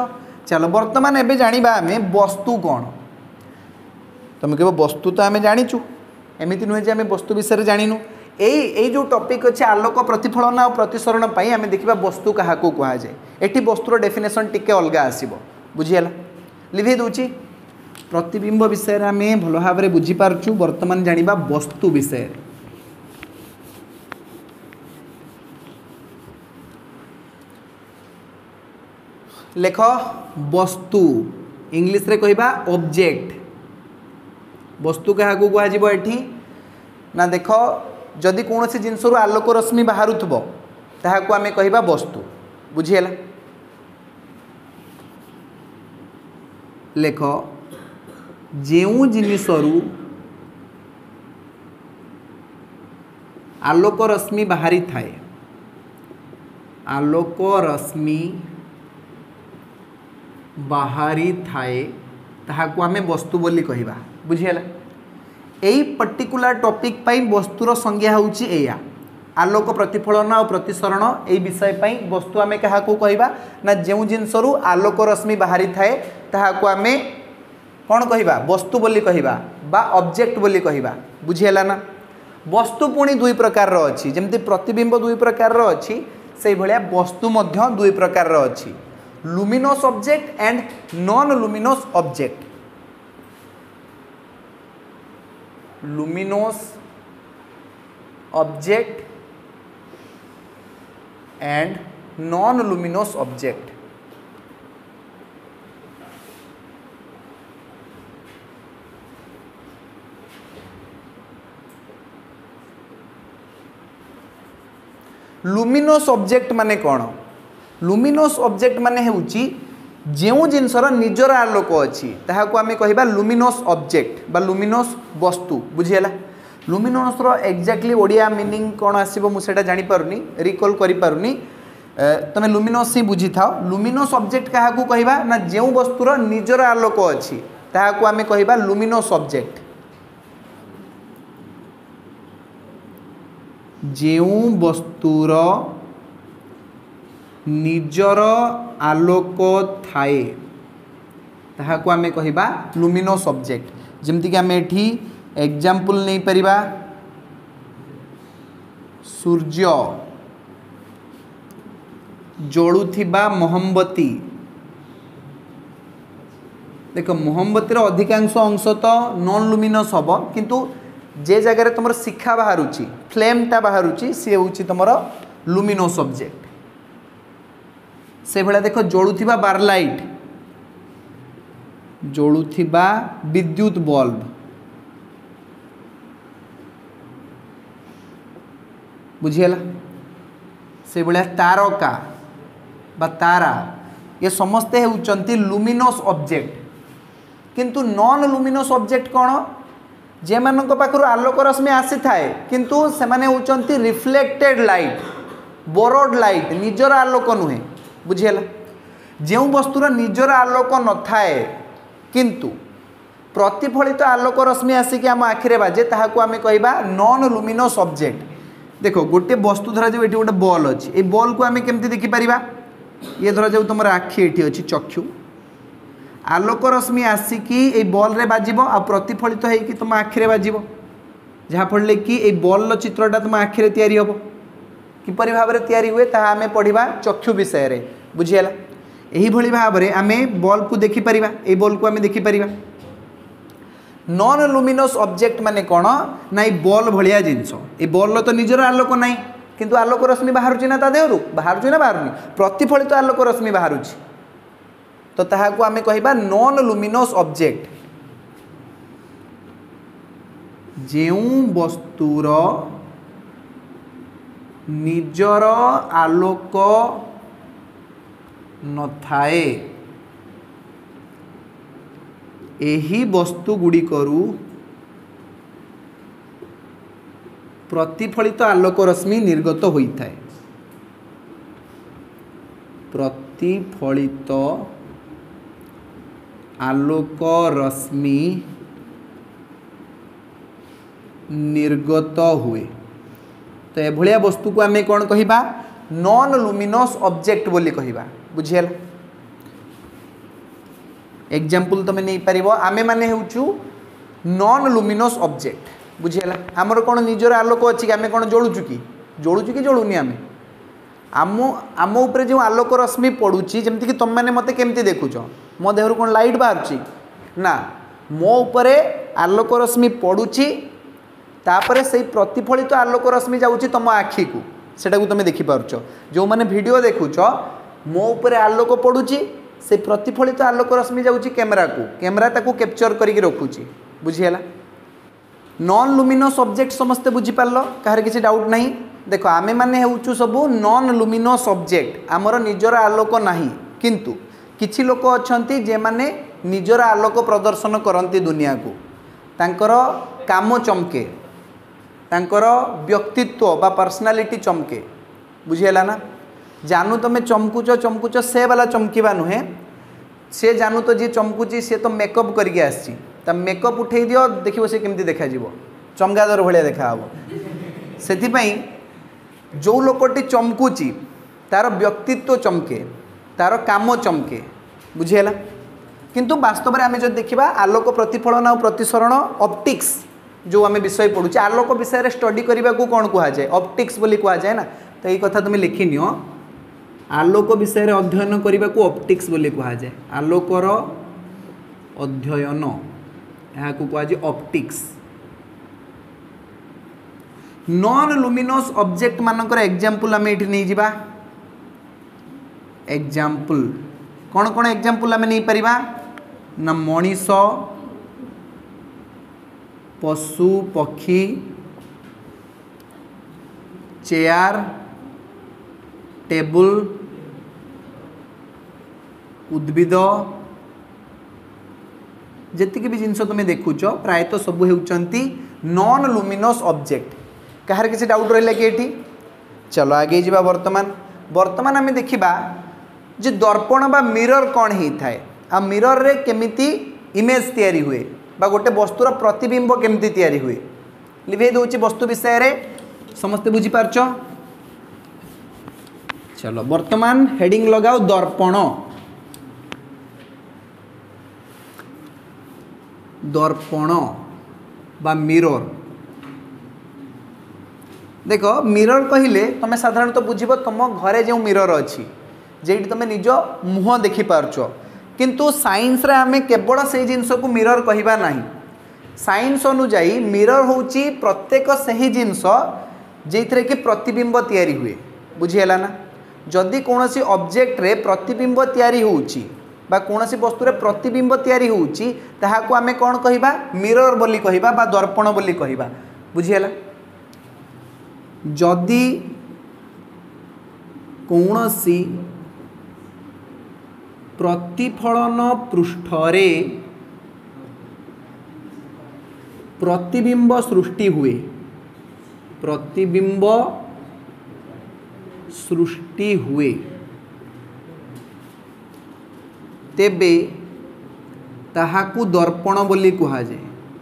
चलो बर्तमान एबे जानिबा आमे वस्तु कौन। तुम कह वस्तु तो आम जाचु एमती नुहे जे आम वस्तु विषय जाणीनु यही जो टॉपिक अच्छे आलोक प्रतिफलन और प्रतिसरण आम देखा वस्तु क्या कहुए ये वस्तुर डेफिनेशन टिके अलग आसब बुझीगला लिभे दूची प्रतिबिंब विषय आम भल भाव में बुझीपारचु बर्तमान जानिबा वस्तु विषय। लेख वस्तु इंग्लिश रे कहबा ऑब्जेक्ट वस्तु क्या कहुए ना देख जदि कौन सी जिनस आलोक रश्मि बाहर ताहाकू आमे कहबा वस्तु बुझीगला। लेख जेउ जिनिसरु आलोक रश्मि बाहरी थाए आलोक रश्मि बाहरी थाए ताहाकू आमे वस्तु बोली कहबा बुझीगला। यही पर्टिकुलर टॉपिक पाई वस्तुर संज्ञा होउची एया आलोक प्रतिफलन और प्रतिसरण यही विषय पाई वस्तु आमे क्या कहबा ना जेउ जिनसरु आलोक रश्मि बाहरी थाए ताहाकू आमे कौन कहबा वस्तु बोली कहबा बा ऑब्जेक्ट बोली कहबा बुझीगला ना। वस्तु पुणी दुई प्रकार रो अछि जेमति प्रतिबिंब दुई प्रकार रो अछि सेहि भलिया वस्तु मध्य दुई प्रकार रो अछि luminous object and non luminous object. luminous object and non luminous object। Luminous object माने कौन लुमिनोस ऑब्जेक्ट माने हेउची जेउ जिनसर निजर आलोक अच्छी ताहाकू आमे कहबा लुमिनोस ऑब्जेक्ट बा लुमिनोस वस्तु बुझीगला। लुमिनोस रो एक्जाक्टली ओडिया मीनिंग कौन आसीबो मु सेटा जानि पारुनी रिकॉल करि पारुनी तमे लुमिनोस ही बुझी थाओ। लुमिनोस ऑब्जेक्ट काहाकू कहबा ना जेउ वस्तुर निजर आलोक अच्छी ताहाकू आमे कहबा लुमिनोस ऑब्जेक्ट। जेउ वस्तुर निजर आलोक थाए ताहाकू आमे कहिबा लुमिनोस ऑब्जेक्ट। जेमति कि आमे एठी एग्जांपल नहीं परिबा सूर्य जळुथिबा मोहम्बती देख मोहम्बतीर अधिकांश अंश तो नॉन लुमिनोस हबो किंतु जे जगह तुम शिखा बाहरुची फ्लेमटा बाहरुची सी होची तुमर लुमिनोस ऑब्जेक्ट। से भला देख जळुथिबा बारलाइट जळुथिबा विद्युत बल्ब बुझीगला। से भला तारका बा तारा ये समस्ते होउचंती लुमिनोस ऑब्जेक्ट किंतु नॉन लुमिनोस ऑब्जेक्ट कौन जे मानक पाखरु आलोक रश्मि आसी थाए किंतु से माने होउचंती रिफ्लेक्टेड लाइट बोरोड लाइट निजर आलोक नुहे बुझीगला। जो वस्तुर निजर आलोक न थाए किंतु प्रतिफलित आलोक रश्मि आसिक आम आखिरे बाजे ताहाकू आमे कहबा नॉन लुमिनोस ऑब्जेक्ट। देखो गोटे वस्तु धरा जाऊ ये गोटे बॉल अच्छी ये बॉल को आमे केमती देखि परिबा ये धरा जाऊ तुम आखि ये अच्छी चक्षु आलोक रश्मि आसिक ये बॉल रे बाजिबो आ प्रतिफलित होइकि तुम आखिरे बाजिबो जहाँफल कि ये बॉल चित्रटा तुम आखिरे तैयारी हबो किपरि भाव में तैयारी हुए ताहा आमे पढ़िबा चक्षु विषय रे बुझीगला। यही भली भाव में आमे बॉल को देखि परिबा ए बॉल को आमे देखि परिबा। नॉन लुमिनोस ऑब्जेक्ट माने कौन ना ये बॉल भलिया जिनस ए बॉल तो निजर आलोक नहीं किंतु आलोक रश्मि बाहरुची ना ता देहरु बाहरुची ना बाहरुनी प्रतिफलित आलोक रश्मि बाहरुची तो ताहाकू आमे कहबा नॉन लुमिनोस ऑब्जेक्ट। जेउ वस्तुर निजर आलोक नथाए एही वस्तु गुड़िकरू प्रतिफलित आलोक रश्मि निर्गत होता है प्रतिफलित आलोक रश्मि निर्गत हुए तो एभलिया वस्तु को आमे कौन कहिबा नॉन लुमिनोस ऑब्जेक्ट बोली कहिबा बुझियल। एग्जांपल तुम नहीं पार आमे माने होचु नॉन लुमिनस ऑब्जेक्ट बुझीला आमर कौन निजर आलोक अच्छी आम कौन जलुचु कि जलुचु कि जलुनी आम आम आम उपरे जो आलोक रश्मि पड़ुची जमती कि तुम मैंने मत केमती देखुच मो देहरु कौन लाइट बाहर ना मो उपरे आलोक रश्मि पड़ुची तापर से प्रतिफलित तो आलोक रश्मि जाऊँगी तुम आखि को सेटा को तुम देखिपार जो मैंने वीडियो देखुच मो उपरे आलोक पड़ुची से प्रतिफलित तो आलोक रश्मि जाऊँगी कैमेरा को कैमेरा ताको कैप्चर करके रखुची बुझीला नॉन लुमिनस ऑब्जेक्ट समस्ते बुझीपार कहार किसी डाउट नहीं देख आमे माने होचु सबू नॉन लुमिनस ऑब्जेक्ट आमर निजर आलोक नहीं किंतु किछि लोक अछंती जे माने निजर आलोक प्रदर्शन करती दुनिया को तांकर काम चमके तांकर व्यक्तित्व बा पर्सनालिटी चमके बुझीला ना जानू तुम चमकुच चमकुच से वाला चमकीबा नुहे से जानू तो जी चमकुची सी तो मेकअप करके आसी ता मेकअप उठे दियो देखिबो से केमती देखा जीवो चमगादर भलिया देखा हबो सेथिपई जो लोकटी चमकुची तार व्यक्तित्व चमके तार काम चमके बुझीला किंतु वास्तव में आम जो देखा आलोक प्रतिफलन और प्रतिसरण ऑप्टिक्स जो आम विषय पढ़ुचे आलोक विषय स्टडी करने को कौन कहुए ऑप्टिक्स बोली कहुए ना तो यही कथा तुम लिखि नियो आलोक विषय अध्ययन करने को ऑप्टिक्स बोली कहुए आलोकर अध्ययन यहाँ कहुए ऑप्टिक्स नॉन लुमिनस ऑब्जेक्ट मानकर एग्जांपल आम ये नहीं जावा एग्जांपल कौन कौन एग्जांपल आम नहीं पारिबा ना मनीष पशु पक्षी चेयर टेबल उद्भिद जेतिक भी जिनस तुम देखुच प्रायतः सब होती नॉन लुमिनस ऑब्जेक्ट कहार किसी डाउट रहा कि ये चलो आगे जावा वर्तमान वर्तमान आम देखा जे दर्पण बा मिरर कौन होता है आ मिरर रे केमिति इमेज तैयारी हुए बा गोटे वस्तुर प्रतिबिंब केमिति तैयारी हुए लिभे दूची वस्तु विषय रे समस्ते बुझी पारछ चलो वर्तमान हेडिंग लगाओ दर्पण दर्पण बा मिरर देख मिरर कहले तुम साधारणतः बुझब तुम घरे जो मिरर अच्छी जेठी तुम निज मुह देखिपारछ किंतु साइंस रे आमे केवल से जिनस को मिरर कहवा नहीं साइंस अनुजाई मिरर होची प्रत्येक सही जिनस जेथरे कि प्रतिबिंब तैयारी हुए बुझीला ना जदि कौन सी ऑब्जेक्ट रे प्रतिबिंब तैयारी होची बा कौन सी वस्तु रे प्रतिबिंब तैयारी होची ताहाको आमे कौन कहवा मिरर बोली कहवा बा दर्पण बोली कहवा बुझीला जदि कौन सी प्रतिफलन पृष्ठरे प्रतिबिंब सृष्टि हुए प्रतिबिंब सृष्टि हुए तेबे ताहाकू दर्पण बोली कहा जाए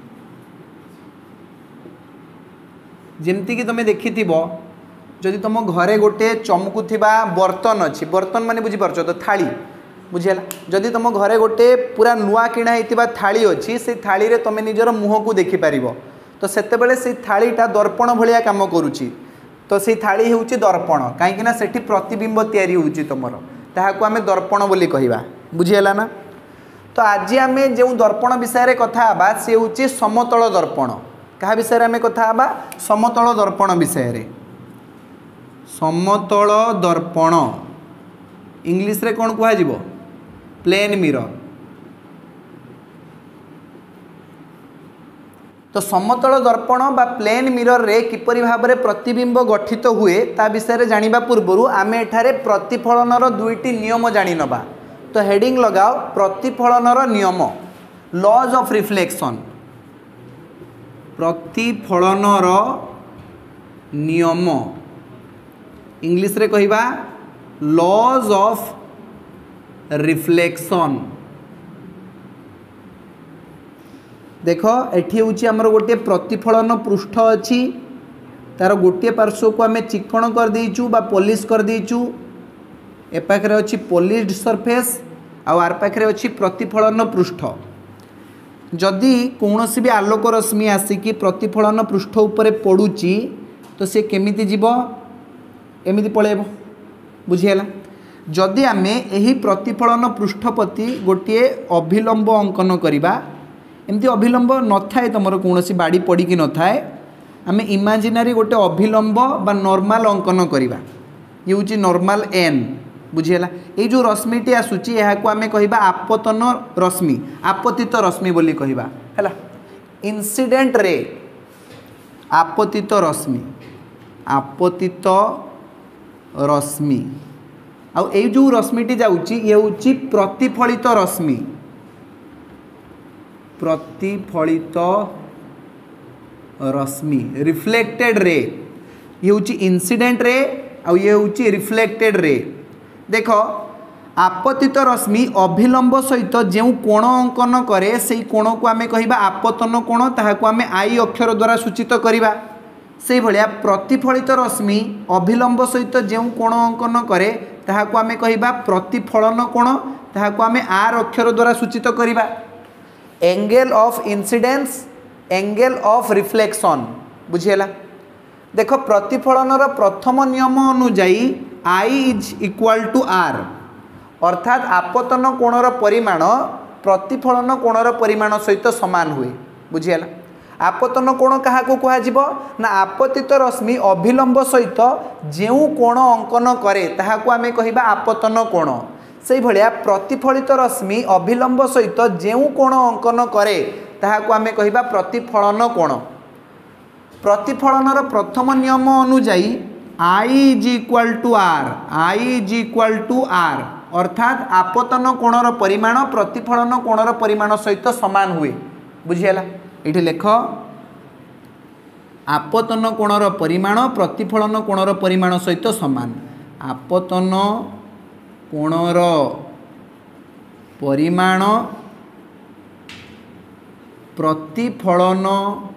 जमती कि तुम देखि जदि तुम घरे गोटे चमकुथिबा बर्तन अच्छी बर्तन माने बुझी पारछ तो थाली बुझेला जदि तुम घरे गोटे पूरा नुआ किणा होइतिबा थाली अच्छी से थाली रे तुम निजर मुह को देखि पारिबो तो सेतेबेले से थालीटा दर्पण भलिया काम करुची तो से थाली होउची दर्पण काहेकि ना सेठी प्रतिबिंब तैयारी होउची तुमर ताहाको आमे दर्पण बोली कहिबा बुझेला ना तो आज आमे जो दर्पण विषय रे कथा आबा से होउची समतल दर्पण कहा विषय रे आमे कथा आबा समतल दर्पण विषय रे समतल दर्पण इंग्लिश रे कौन कह जीवो प्लेन मिरर तो समतल दर्पण बा प्लेन मिरर रे किपरि भाव में प्रतिबिंब गठित हुए ता विषय रे जानिबा पूर्वरु आमे एठारे प्रतिफलनर दुईटी नियम जानि नबा तो हेडिंग लगाओ प्रतिफलनर नियम लॉज ऑफ रिफ्लेक्शन प्रतिफलनर नियम इंग्लिश रे कहिबा लॉज ऑफ रिफ्लेक्शन देख एठी होची हमर गोटे प्रतिफलन पृष्ठ अच्छी तार गोटे पार्श्व को आम चिकण कर देचु बा पॉलिश कर देचु ए पाखरे अच्छी पॉलिश्ड सरफेस आर पाखे अच्छी प्रतिफलन पृष्ठ जदि कौन सी भी आलोक रश्मि आसिकी प्रतिफलन पृष्ठ उपरे पड़ुची तो सी केमिति जीव एमिति पळेब बुझीगला। जदि आमे एही प्रतिफलन पृष्ठ प्रति गोटे अभिलंब अंकन करवा एमती अभिलंब न थाए तुम कौन सी बाड़ी पड़ी न थाए आमे इमाजिनारी गोटे अभिलंब बा नॉर्मल अंकन करवा ये हूँ नॉर्मल एन बुझीगला। ये जो रश्मिटी आसूची यहाँ आमे कहबा आपतन रश्मि आपतित रश्मि बोली कहबा हैला। इंसिडेंट रे आपतित रश्मि आपतित रश्मि आउ ए जो रश्मिटी जाउची ये हूँ प्रतिफलित रश्मि प्रतिफलित रश्मि रिफ्लेक्टेड रे ये हूँ इंसिडेंट रे आउ ये हूँ रिफ्लेक्टेड रे। देख आपतित रश्मि अभिलंब सहित जो कोण अंकन करे से कोण को आमे कहबा आपतन कोण ताहाको आमे आई अक्षर द्वारा सूचित करवा। से भलिया प्रतिफलित रश्मि अभिलंब सहित जो कोण अंकन करे ताहाको आमे कहबा प्रतिफलन कोण ताहाको आमे आर अक्षर द्वारा सूचित करवा। Angle of incidence angle of reflection बुझीगला। देख प्रतिफलन प्रथम नियम अनुजाई I is equal to R अर्थात आपतन कोणर परिमाण प्रतिफलन कोणर परिमाण सहित समान हुए बुझीगला। आपतन कोण क्या कह ना आपतित रश्मि अभिलंब सहित जो कोण अंकन करे ताहाको आमे कहबा आपतन कोण से भलिया प्रतिफलित रश्मि अभिलंब सहित जो कोण अंकन करे ताहाको आमे कहबा प्रतिफलन कोण। प्रतिफलनर प्रथम नियम अनुजाई I is equal to R I is equal to R अर्थात आपतन कोणर परिमाण प्रतिफलन कोणर परिमाण सहित समान हुए बुझीगला। ये लेख आपतन कोणर परिमाण प्रतिफलन कोणर परिमाण सहित समान आपतन कोणर परिमाण प्रतिफलन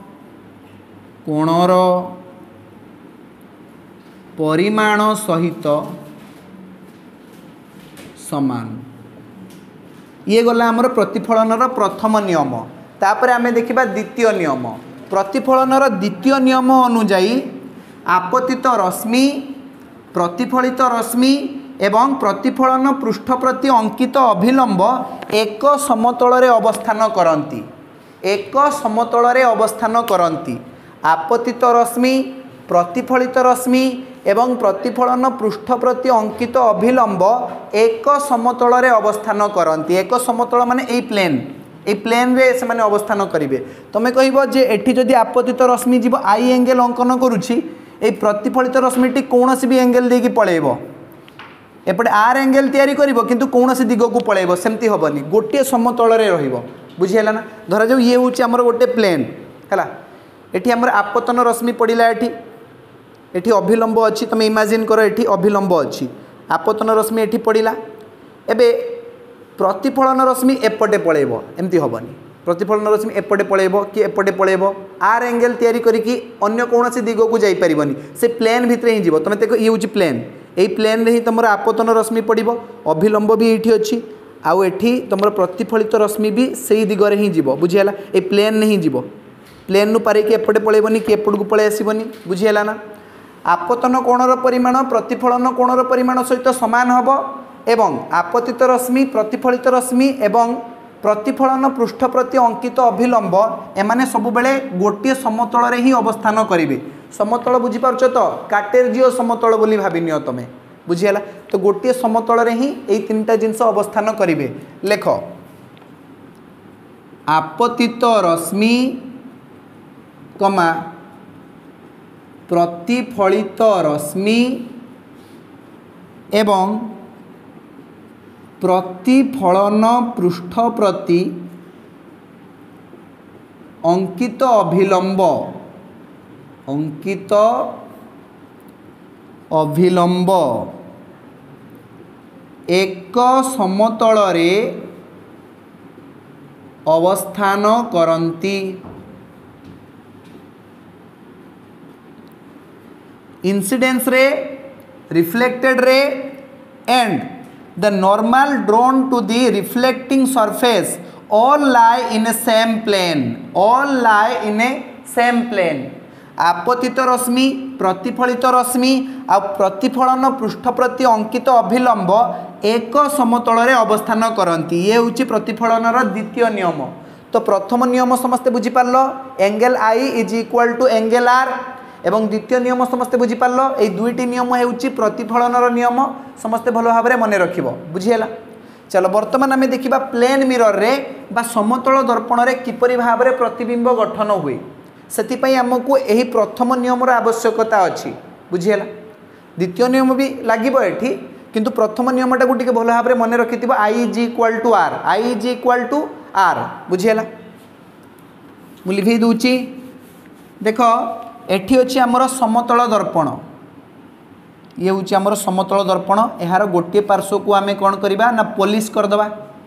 कोणर परिमाण सहित समान ये गला आमर प्रतिफलनर प्रथम नियम। तापर आमे देखिबा द्वितीय नियम। प्रतिफलनर द्वितीय नियम अनुजाई आपतित रश्मि प्रतिफलित रश्मि एवं प्रतिफलन पृष्ठ प्रति अंकित अभिलंब एक समतल रे अवस्थान करती एक समतल रे अवस्थान करती। आपतित रश्मि प्रतिफलित रश्मि एवं प्रतिफलन पृष्ठ प्रति अंकित अभिलंब एक समतल रे अवस्थान करती। एक समतल माने ए प्लेन ए प्लेन रे से माने अवस्थान करिवे। तमे कहबो जे एठी जदि आपतित रश्मि जीव आई एंगल अंकन करूछि ए प्रतिफलित रश्मिटी कोनोसी भी एंगल देकी पळेइबो एपटे आर एंगल तैयारी करिवो किंतु कोनोसी दिग को पळेइबो सेमति हबनी गोटे समतल रे रहिबो बुझियला ना। धरा जो ये होछि हमर गोटे प्लेन हला एठी हमर आपतन रश्मि पड़िला एठी एठी अभिलंब अच्छी तुम इमेजिन कर एठी अभिलंब अच्छी आपतन रश्मि एठी पड़िला एबे प्रतिफलन रश्मि एपटे पळेइबो एमती हबनी प्रतिफलन रश्मि एपटे पळेइबो कि एपटे पळेइबो आर एंगल तैयारी करिकी अन्य कोनोसी दिग को जाई परिबनी से प्लेन भितरे ही जीवो। तुम देखो ये होची प्लेन एई प्लेन रे ही तुमर आपतन रश्मि पड़िबो अभिलंब भी एठी अच्छी आउ एठी तुमर प्रतिफलित रश्मि भी सेही दिगरे ही जीवो बुझियला। ए प्लेन नहीं जीवो प्लेन नु पारे कि एपटे पळेइबनी कि एपटकू पळे आसीबनी बुझियला ना। आपतन कोणर परिमाण प्रतिफलन कोणर परिमाण सहित समान हब एवं आपतित रश्मि प्रतिफलित रश्मि एवं प्रतिफलन पृष्ठ प्रति अंकित अभिलंब एमाने सबु बेले गोटे समतल रे ही अवस्थान करिवे। समतल बुझी पारछ तो कार्टेजियो समतल बोली भाबी नियो तमे बुझियला। तो गोटे समतल रे ही एई तीनटा जिंस अवस्थान करिवे। लेख आपतित रश्मि कमा प्रतिफलित रश्मि एवं प्रतिफलन पृष्ठ प्रति अंकित अभिलंब अंकित अभिलंब एक समतल रे अवस्थान करती। Incidence ray reflected ray and the normal drawn to the reflecting surface all lie in a same plane all lie in a same plane आपतित रश्मि प्रतिफलित रश्मि आ प्रतिफलन पृष्ठ प्रति अंकित अभिलंब एक समतल रे अवस्थान करती ये हूँ प्रतिफलन द्वितीय नियम। तो प्रथम नियम समस्ते बुझीपार angle I is equal to angle R एवं द्वितीय नियम समस्ते बुझीपार ये दुईटी नियम होउची प्रतिफलन नियम समस्ते भल भाव मन रख बुझीगला। चलो बर्तमान आम देखा प्लेन मिरर रे बा समतल दर्पण रे किपरि भाव रे प्रतिबिंब गठन हुए से आमको यही प्रथम नियमर आवश्यकता अच्छी बुझीगला। द्वितीय नियम भी लगे ये किंतु प्रथम नियमटा को भल भाव मन रखि I is equal to R I is equal to R बुझीगला। मु लिखि दूची देख एठी अच्छी आमर समतल दर्पण ये हूँ आमर समतल दर्पण यार गोटे पार्श्व को आम कौन करवा ना पॉलिश करदे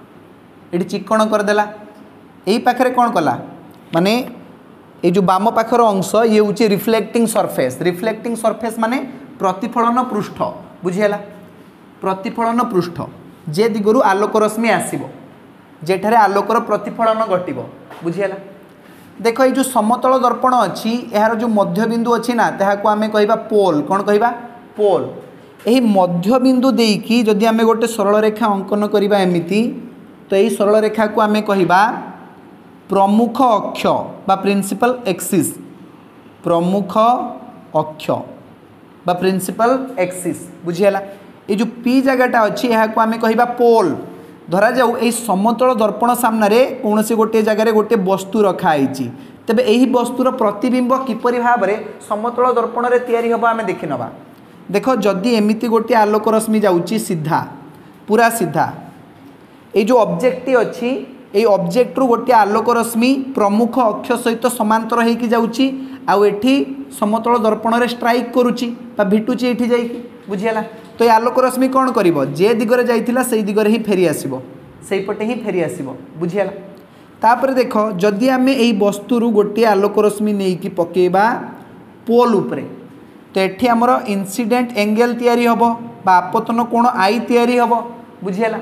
ये चिकण करदेला यही पाखे कौन कला माने ये जो बाम पाखर अंश ये हूँ रिफ्लेक्टिंग सरफेस रिफ्लेक्टिंग सरफेस माने प्रतिफलन पृष्ठ बुझीगला। प्रतिफलन पृष्ठ जे दिगरु आलोक रश्मि आसीबो जेठारे आलोकर प्रतिफलन घटिबो बुझीगला। देख ये जो समतल दर्पण अच्छी यार जो मध्यबिंदु अच्छी ना ताहाको आमे कहबा पोल कौन कहबा पोल यही मध्यबिंदु देकी जदि आमे गोटे सरल रेखा अंकन करबा एमिति तो यही सरल रेखा को आमे कहबा प्रमुख अक्ष बा प्रिंसिपल एक्सिस प्रमुख अक्ष बा प्रिंसिपल एक्सिस बुझीगला। ये जो पी जगहटा अच्छी यहाँ को आमे कहबा पोल धरा जाऊ यही समतल दर्पण सामने कौन से गोटे जगार गोटे वस्तु रखाई तेबे यही वस्तुर प्रतिबिंब किपरि भाव में समतल दर्पण रे तैयारी हबा आमे देखि नबा। देख जदि एमिति गोटे आलोक रश्मि जाउची सीधा पूरा सीधा ये जो ऑब्जेक्ट अच्छी ये ऑब्जेक्ट रु गोटे आलोक रश्मि प्रमुख अक्ष सहित समांतर होगी जाउची आउ एठी समतल दर्पण रे स्ट्राइक करुची बा भिटुची एठी जाइकी बुझीगला। तो ये आलोक रश्मि कौन करिवो जे दिगरे जाइथिला सेई दिगरे ही फेरी आसीबो सेई पटे ही फेरी आसीबो बुझीगला। तापर देख जदि आमे एई वस्तु रु गोटे आलोक रश्मि नेकी पकेबा पोल उपरे तो एठी हमर इंसिडेंट एंगल तैयारी हबो बा आपतन कोण आई तैयारी हबो बुझीगला।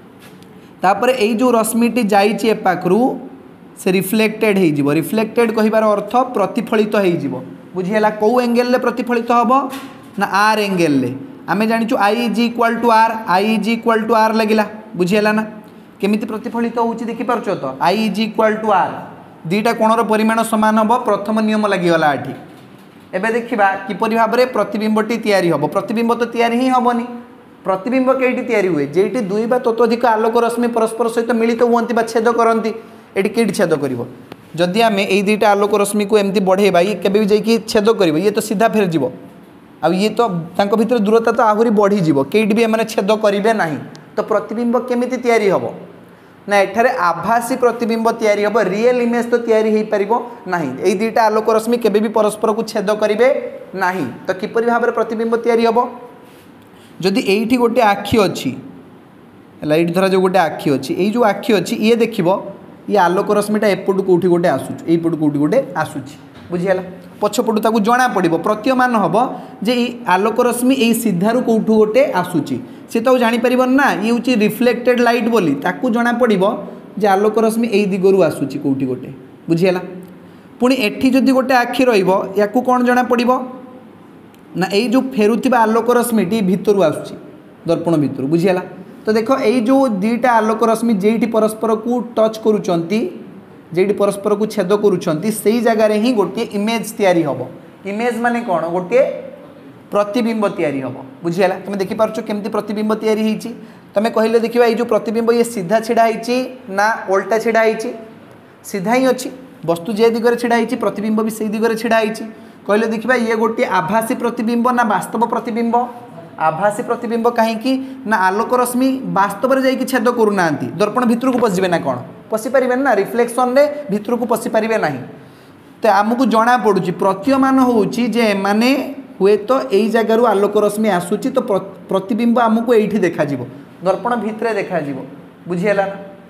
तापर एई जो रश्मिटी जाइछि ए पाखरु से रिफ्लेक्टेड हो जिवो रिफ्लेक्टेड कहिबार अर्थ प्रतिफलित हो जिवो बुझीगला। को एंगल ले प्रतिफलित हबो ना आर एंगल ले आमे जानिछु I is equal to R I is equal to R लगिला बुझीगला ना केमिति प्रतिफलित होउछि देखि पारछो तो I is equal to R दुईटा कोणर परिमाण समान हबो प्रथम नियम लागिगला एठी। एबे देखिबा किपरि भाव में प्रतिबिंबटी तैयारी हबो प्रतिबिंब तो तैयारी ही हबोनी प्रतिबिंब केटी तैयारी हुए जेटी दुई बा ततोधिक आलोक रश्मि परस्पर सहित मिलित हुअन्ति बा छेद करती एटी केटी छेद करिवो जदि आमे एई दुईटा आलोक रश्मि को एमती बढ़ेबा ये केबे भी जाइकी छेद करिवो ये तो सीधा फेर जीवो आ ये तो तांको भितर दूरता तो आहुरी बढ़ी जीवो केटी भी एमाने छेद करिवे नाही। तो प्रतिबिंब केमिति तैयारी हबो ना एठारे आभासी प्रतिबिंब तैयारी हबो रियल इमेज तो तैयारी हेई परिबो नाही एई दुईटा आलोक रश्मि केबे भी परस्पर को छेद करिवे नाही। तो किपरि भाव में प्रतिबिंब तैयारी हबो जदि एइठी गोटे आखि अच्छी लाइट धरा जो गोटे आखि अच्छी ये जो आखि अच्छी ये देखिबो ये आलोक रश्मिटा एपटू कौटी गोटे आसुच एपटू कौटी गोटे आसुची बुझीगला पछपटू ताकू जना पड़ो प्रतीयमान हम जे आलोक रश्मि यही सीधारू कौटू गोटे आसूची सी तो जापर ना ये हूँ रिफ्लेक्टेड लाइट बोली ताकू जना पड़ो जे आलोक रश्मि यही दिगरू आसूची कौटी गोटे बुझीगला। पुणी एठी जदि गोटे आखि रहा कौन जना पड़ो ना यही जो फेरुवा आलोक रश्मिटी भितर आसूची दर्पण भितर बुझीगला। तो देख यही जो दुईटा आलोक रश्मि जेठी परस्पर को टच करुँच जेठी परस्पर को छेद करुँच से जगार ही गोटे इमेज तैयारी हम इमेज माने कौन गोटे प्रतिबिंब तैयारी हम बुझीगला। तुम देखिपार केमती प्रतिबिंब तैयारी होती तुम कहले देखा ये जो प्रतिबिंब ये सीधा छिड़ा होती ना ओल्टा छिड़ा होती सीधा ही अच्छी वस्तु जे दिगरे छिड़ा होती प्रतिबिंब भी से दिगरे छिड़ा होती कहले देखा ये गोटे आभासी प्रतिबिंब ना वास्तव प्रतिबिंब आभासी प्रतिबिंब कहीं ना आलोक रश्मि वास्तव में जाइए छेद करूना दर्पण भितर को पशिबे ना कौन पशिपारे ना रिफ्लेक्शन रे भितर को पशिपारे ना। तो आमको जना पड़ुची प्रतीयमान होउची जे माने हुए तो यही जगार आलोक रश्मि आसूची तो प्रतिबिंब आमको यही देखा दर्पण भितर देखा बुझीगला।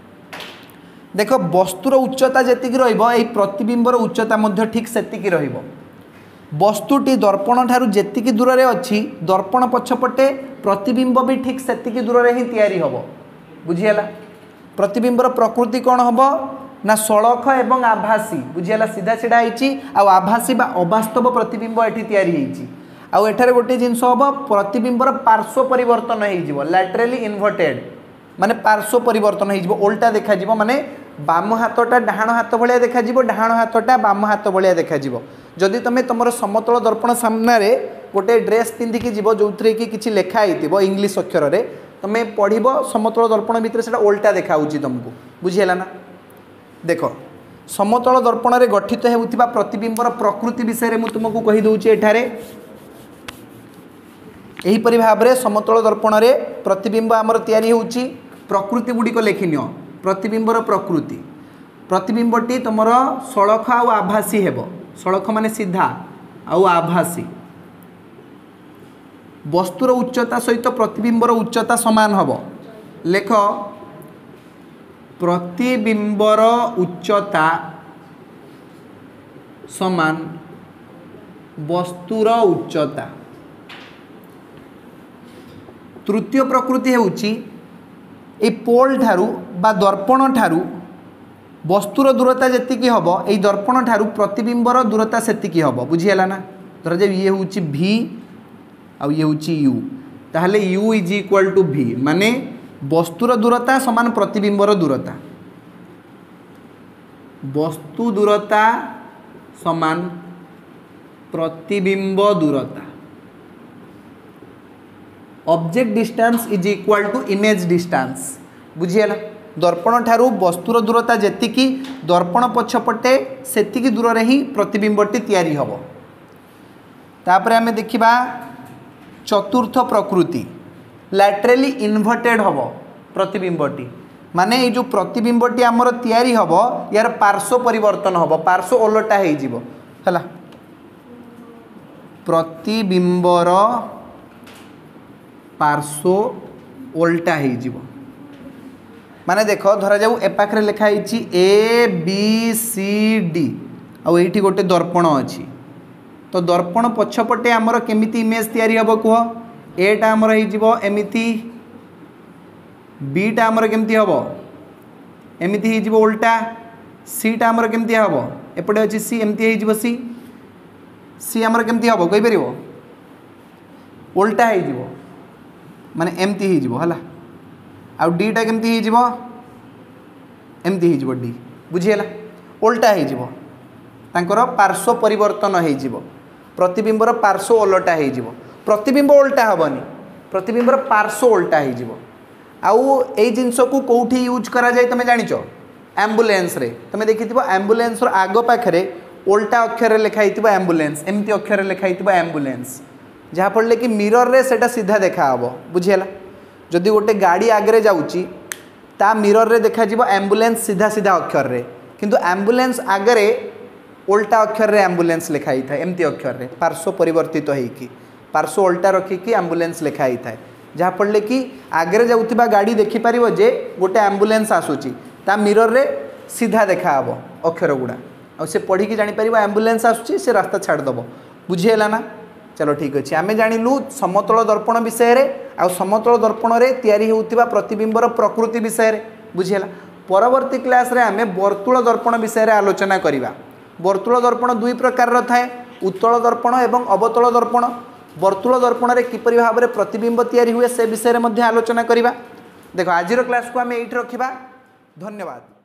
देख वस्तुर उच्चता जी रही प्रतिबिंबर उच्चता ठीक से रही वस्तुटी दर्पण ठारू जेतिकी दूर रे अच्छी दर्पण पछपटे प्रतिबिंब भी ठीक सेतिकी दूर रे ही तैयारी हबो बुझियला प्रतिबिंबर प्रकृति कौन हम ना सड़ख एवं आभासी बुझीगला सीधा सीधा होती आभासी बा अवास्तव प्रतिबिंब ये तैयारी होती आउ एठारे गोटे जिनस हम प्रतिबिंबर पार्श्व परिवर्तन हो लैटरली इनवर्टेड माने पार्श्व परिवर्तन हो उल्टा देखा माने बाम हाथटा डाहाण हाथ भाया देखा डाहाण हाथटा बाम हाथ भाया देखा जदि तुम तुम समतल दर्पण सामने गोटे ड्रेस पिंधिकी जीव जो थी कि किसी लेखाई इंग्लीश अक्षर में तुम्हें पढ़ समतल दर्पण भितर से उल्टा देखा तुमको बुझीगला ना देख समतल दर्पण में गठित होता प्रतिबिंबर प्रकृति विषय में तुमको कहीदे एठारे यहीपरि भाव में समतल दर्पण में प्रतिबिंब आमर तैयारी होची प्रकृति गुड़िक लेखिन प्रतिबिंबर प्रकृति प्रतिबिंबटी तुम सड़ख आउ आभासी हेब सड़ख माने सीधा आउ आभासी वस्तुर उच्चता सहित प्रतिबिंबर उच्चता समान हब लेख प्रतिबिंबर उच्चता समान वस्तुर उच्चता तृतीय प्रकृति होउची ए पोल ठारू बा दर्पण ठारू वस्तुर दूरता जेतिकी हब ए दर्पण ठारू प्रतिबिंबर दूरता सेतिकी हब बुझीगला ना धर जे ये होउची v आउ ये होउची u ताहले u is equal to v माने वस्तुर दूरता समान प्रतिबिंबर दूरता वस्तु दूरता समान प्रतिबिंब दूरता object distance is equal to image distance बुझीगला दर्पण ठारू वस्तुर दूरता जेतिकी दर्पण पछपटे सेतिकी दूर रे ही प्रतिबिंबटी तैयारी हब तापर आमे देखिबा चतुर्थ प्रकृति लैटरली इनवर्टेड हब प्रतिबिंबटी माने ये जो प्रतिबिंबटी आमर तैयारी हब यार पार्श्व परिवर्तन हब पार्श्व ओलटा हो जिवो हला प्रतिबिंबर पार्श्व ओल्टा हो जिवो माने देख धरा जाऊ ए पाखरे लिखा है ए बी सी डी आ एठी गोटे दर्पण अच्छी तो दर्पण पछपटे आमर केमिति इमेज तैयारी हब कह एटा आमर हो एमिति बीटा आमर केमती हम एमती हो उल्टा सीटा आमर केमती हम एपटे अच्छी सी एमती हो सी सी आमर केमती हम कहीपर उल्टा हो माने एमती होगा आउ डीटा केमती हो एमती हो डी बुझीगला उल्टा हो पार्श्व परिवर्तन हो प्रतिबिंबर पार्श्व ओलटा हो प्रतिबिंब उल्टा हेनी प्रतिबिंबर पार्श्व उल्टा हो आउ ए जिनस को कौटी यूज करा जाए तुम जानिच एम्बुलेंस रे तुम देखि एम्बुलेंस आग पाखे उल्टा अक्षर लिखाई एम्बुलेंस एमती अक्षर लिखाई एम्बुलेंस जहाँफल कि मिरर रे सेटा सीधा देखा हम बुझीगला जदि गोटे गाड़ी आगे जाऊँगी ता मिरर रे देखा एम्बुलेंस सीधा सीधा अक्षर रे किंतु एम्बुलेंस आगे उल्टा अक्षर रे एम्बुलेंस लिखाई था एमती अक्षर रे पार्श्व परिवर्तित तो होगी पार्श्व उल्टा रखिकी एम्बुलेंस लिखाई था जहाँफल कि आगे जाऊँगा गाड़ी देखिपर जे गोटे एम्बुलेंस आसूची ता मिरर रे सीधा देखा हम अक्षर गुड़ा आ से पढ़ी जापर एम्बुलेंस आसूची से रास्ता छाड़देव बुझीगला ना चलो ठीक अच्छे आम जानलु समतल दर्पण विषय रे आ समतल दर्पण रे तैयारी होउतिबा प्रतिबिंबर प्रकृति विषय रे बुझीगला परवर्ती क्लास रे आमे वर्तुल दर्पण विषय रे आलोचना करिबा वर्तुल दर्पण दुई प्रकार रो थाए उत्तल दर्पण एवं अवतल दर्पण वर्तुल दर्पण रे किपरि भाव रे प्रतिबिंब तैयारी हुए से विषय रे मध्ये आलोचना करिबा देखो आजिर क्लास को आमे एठी रखिबा धन्यवाद।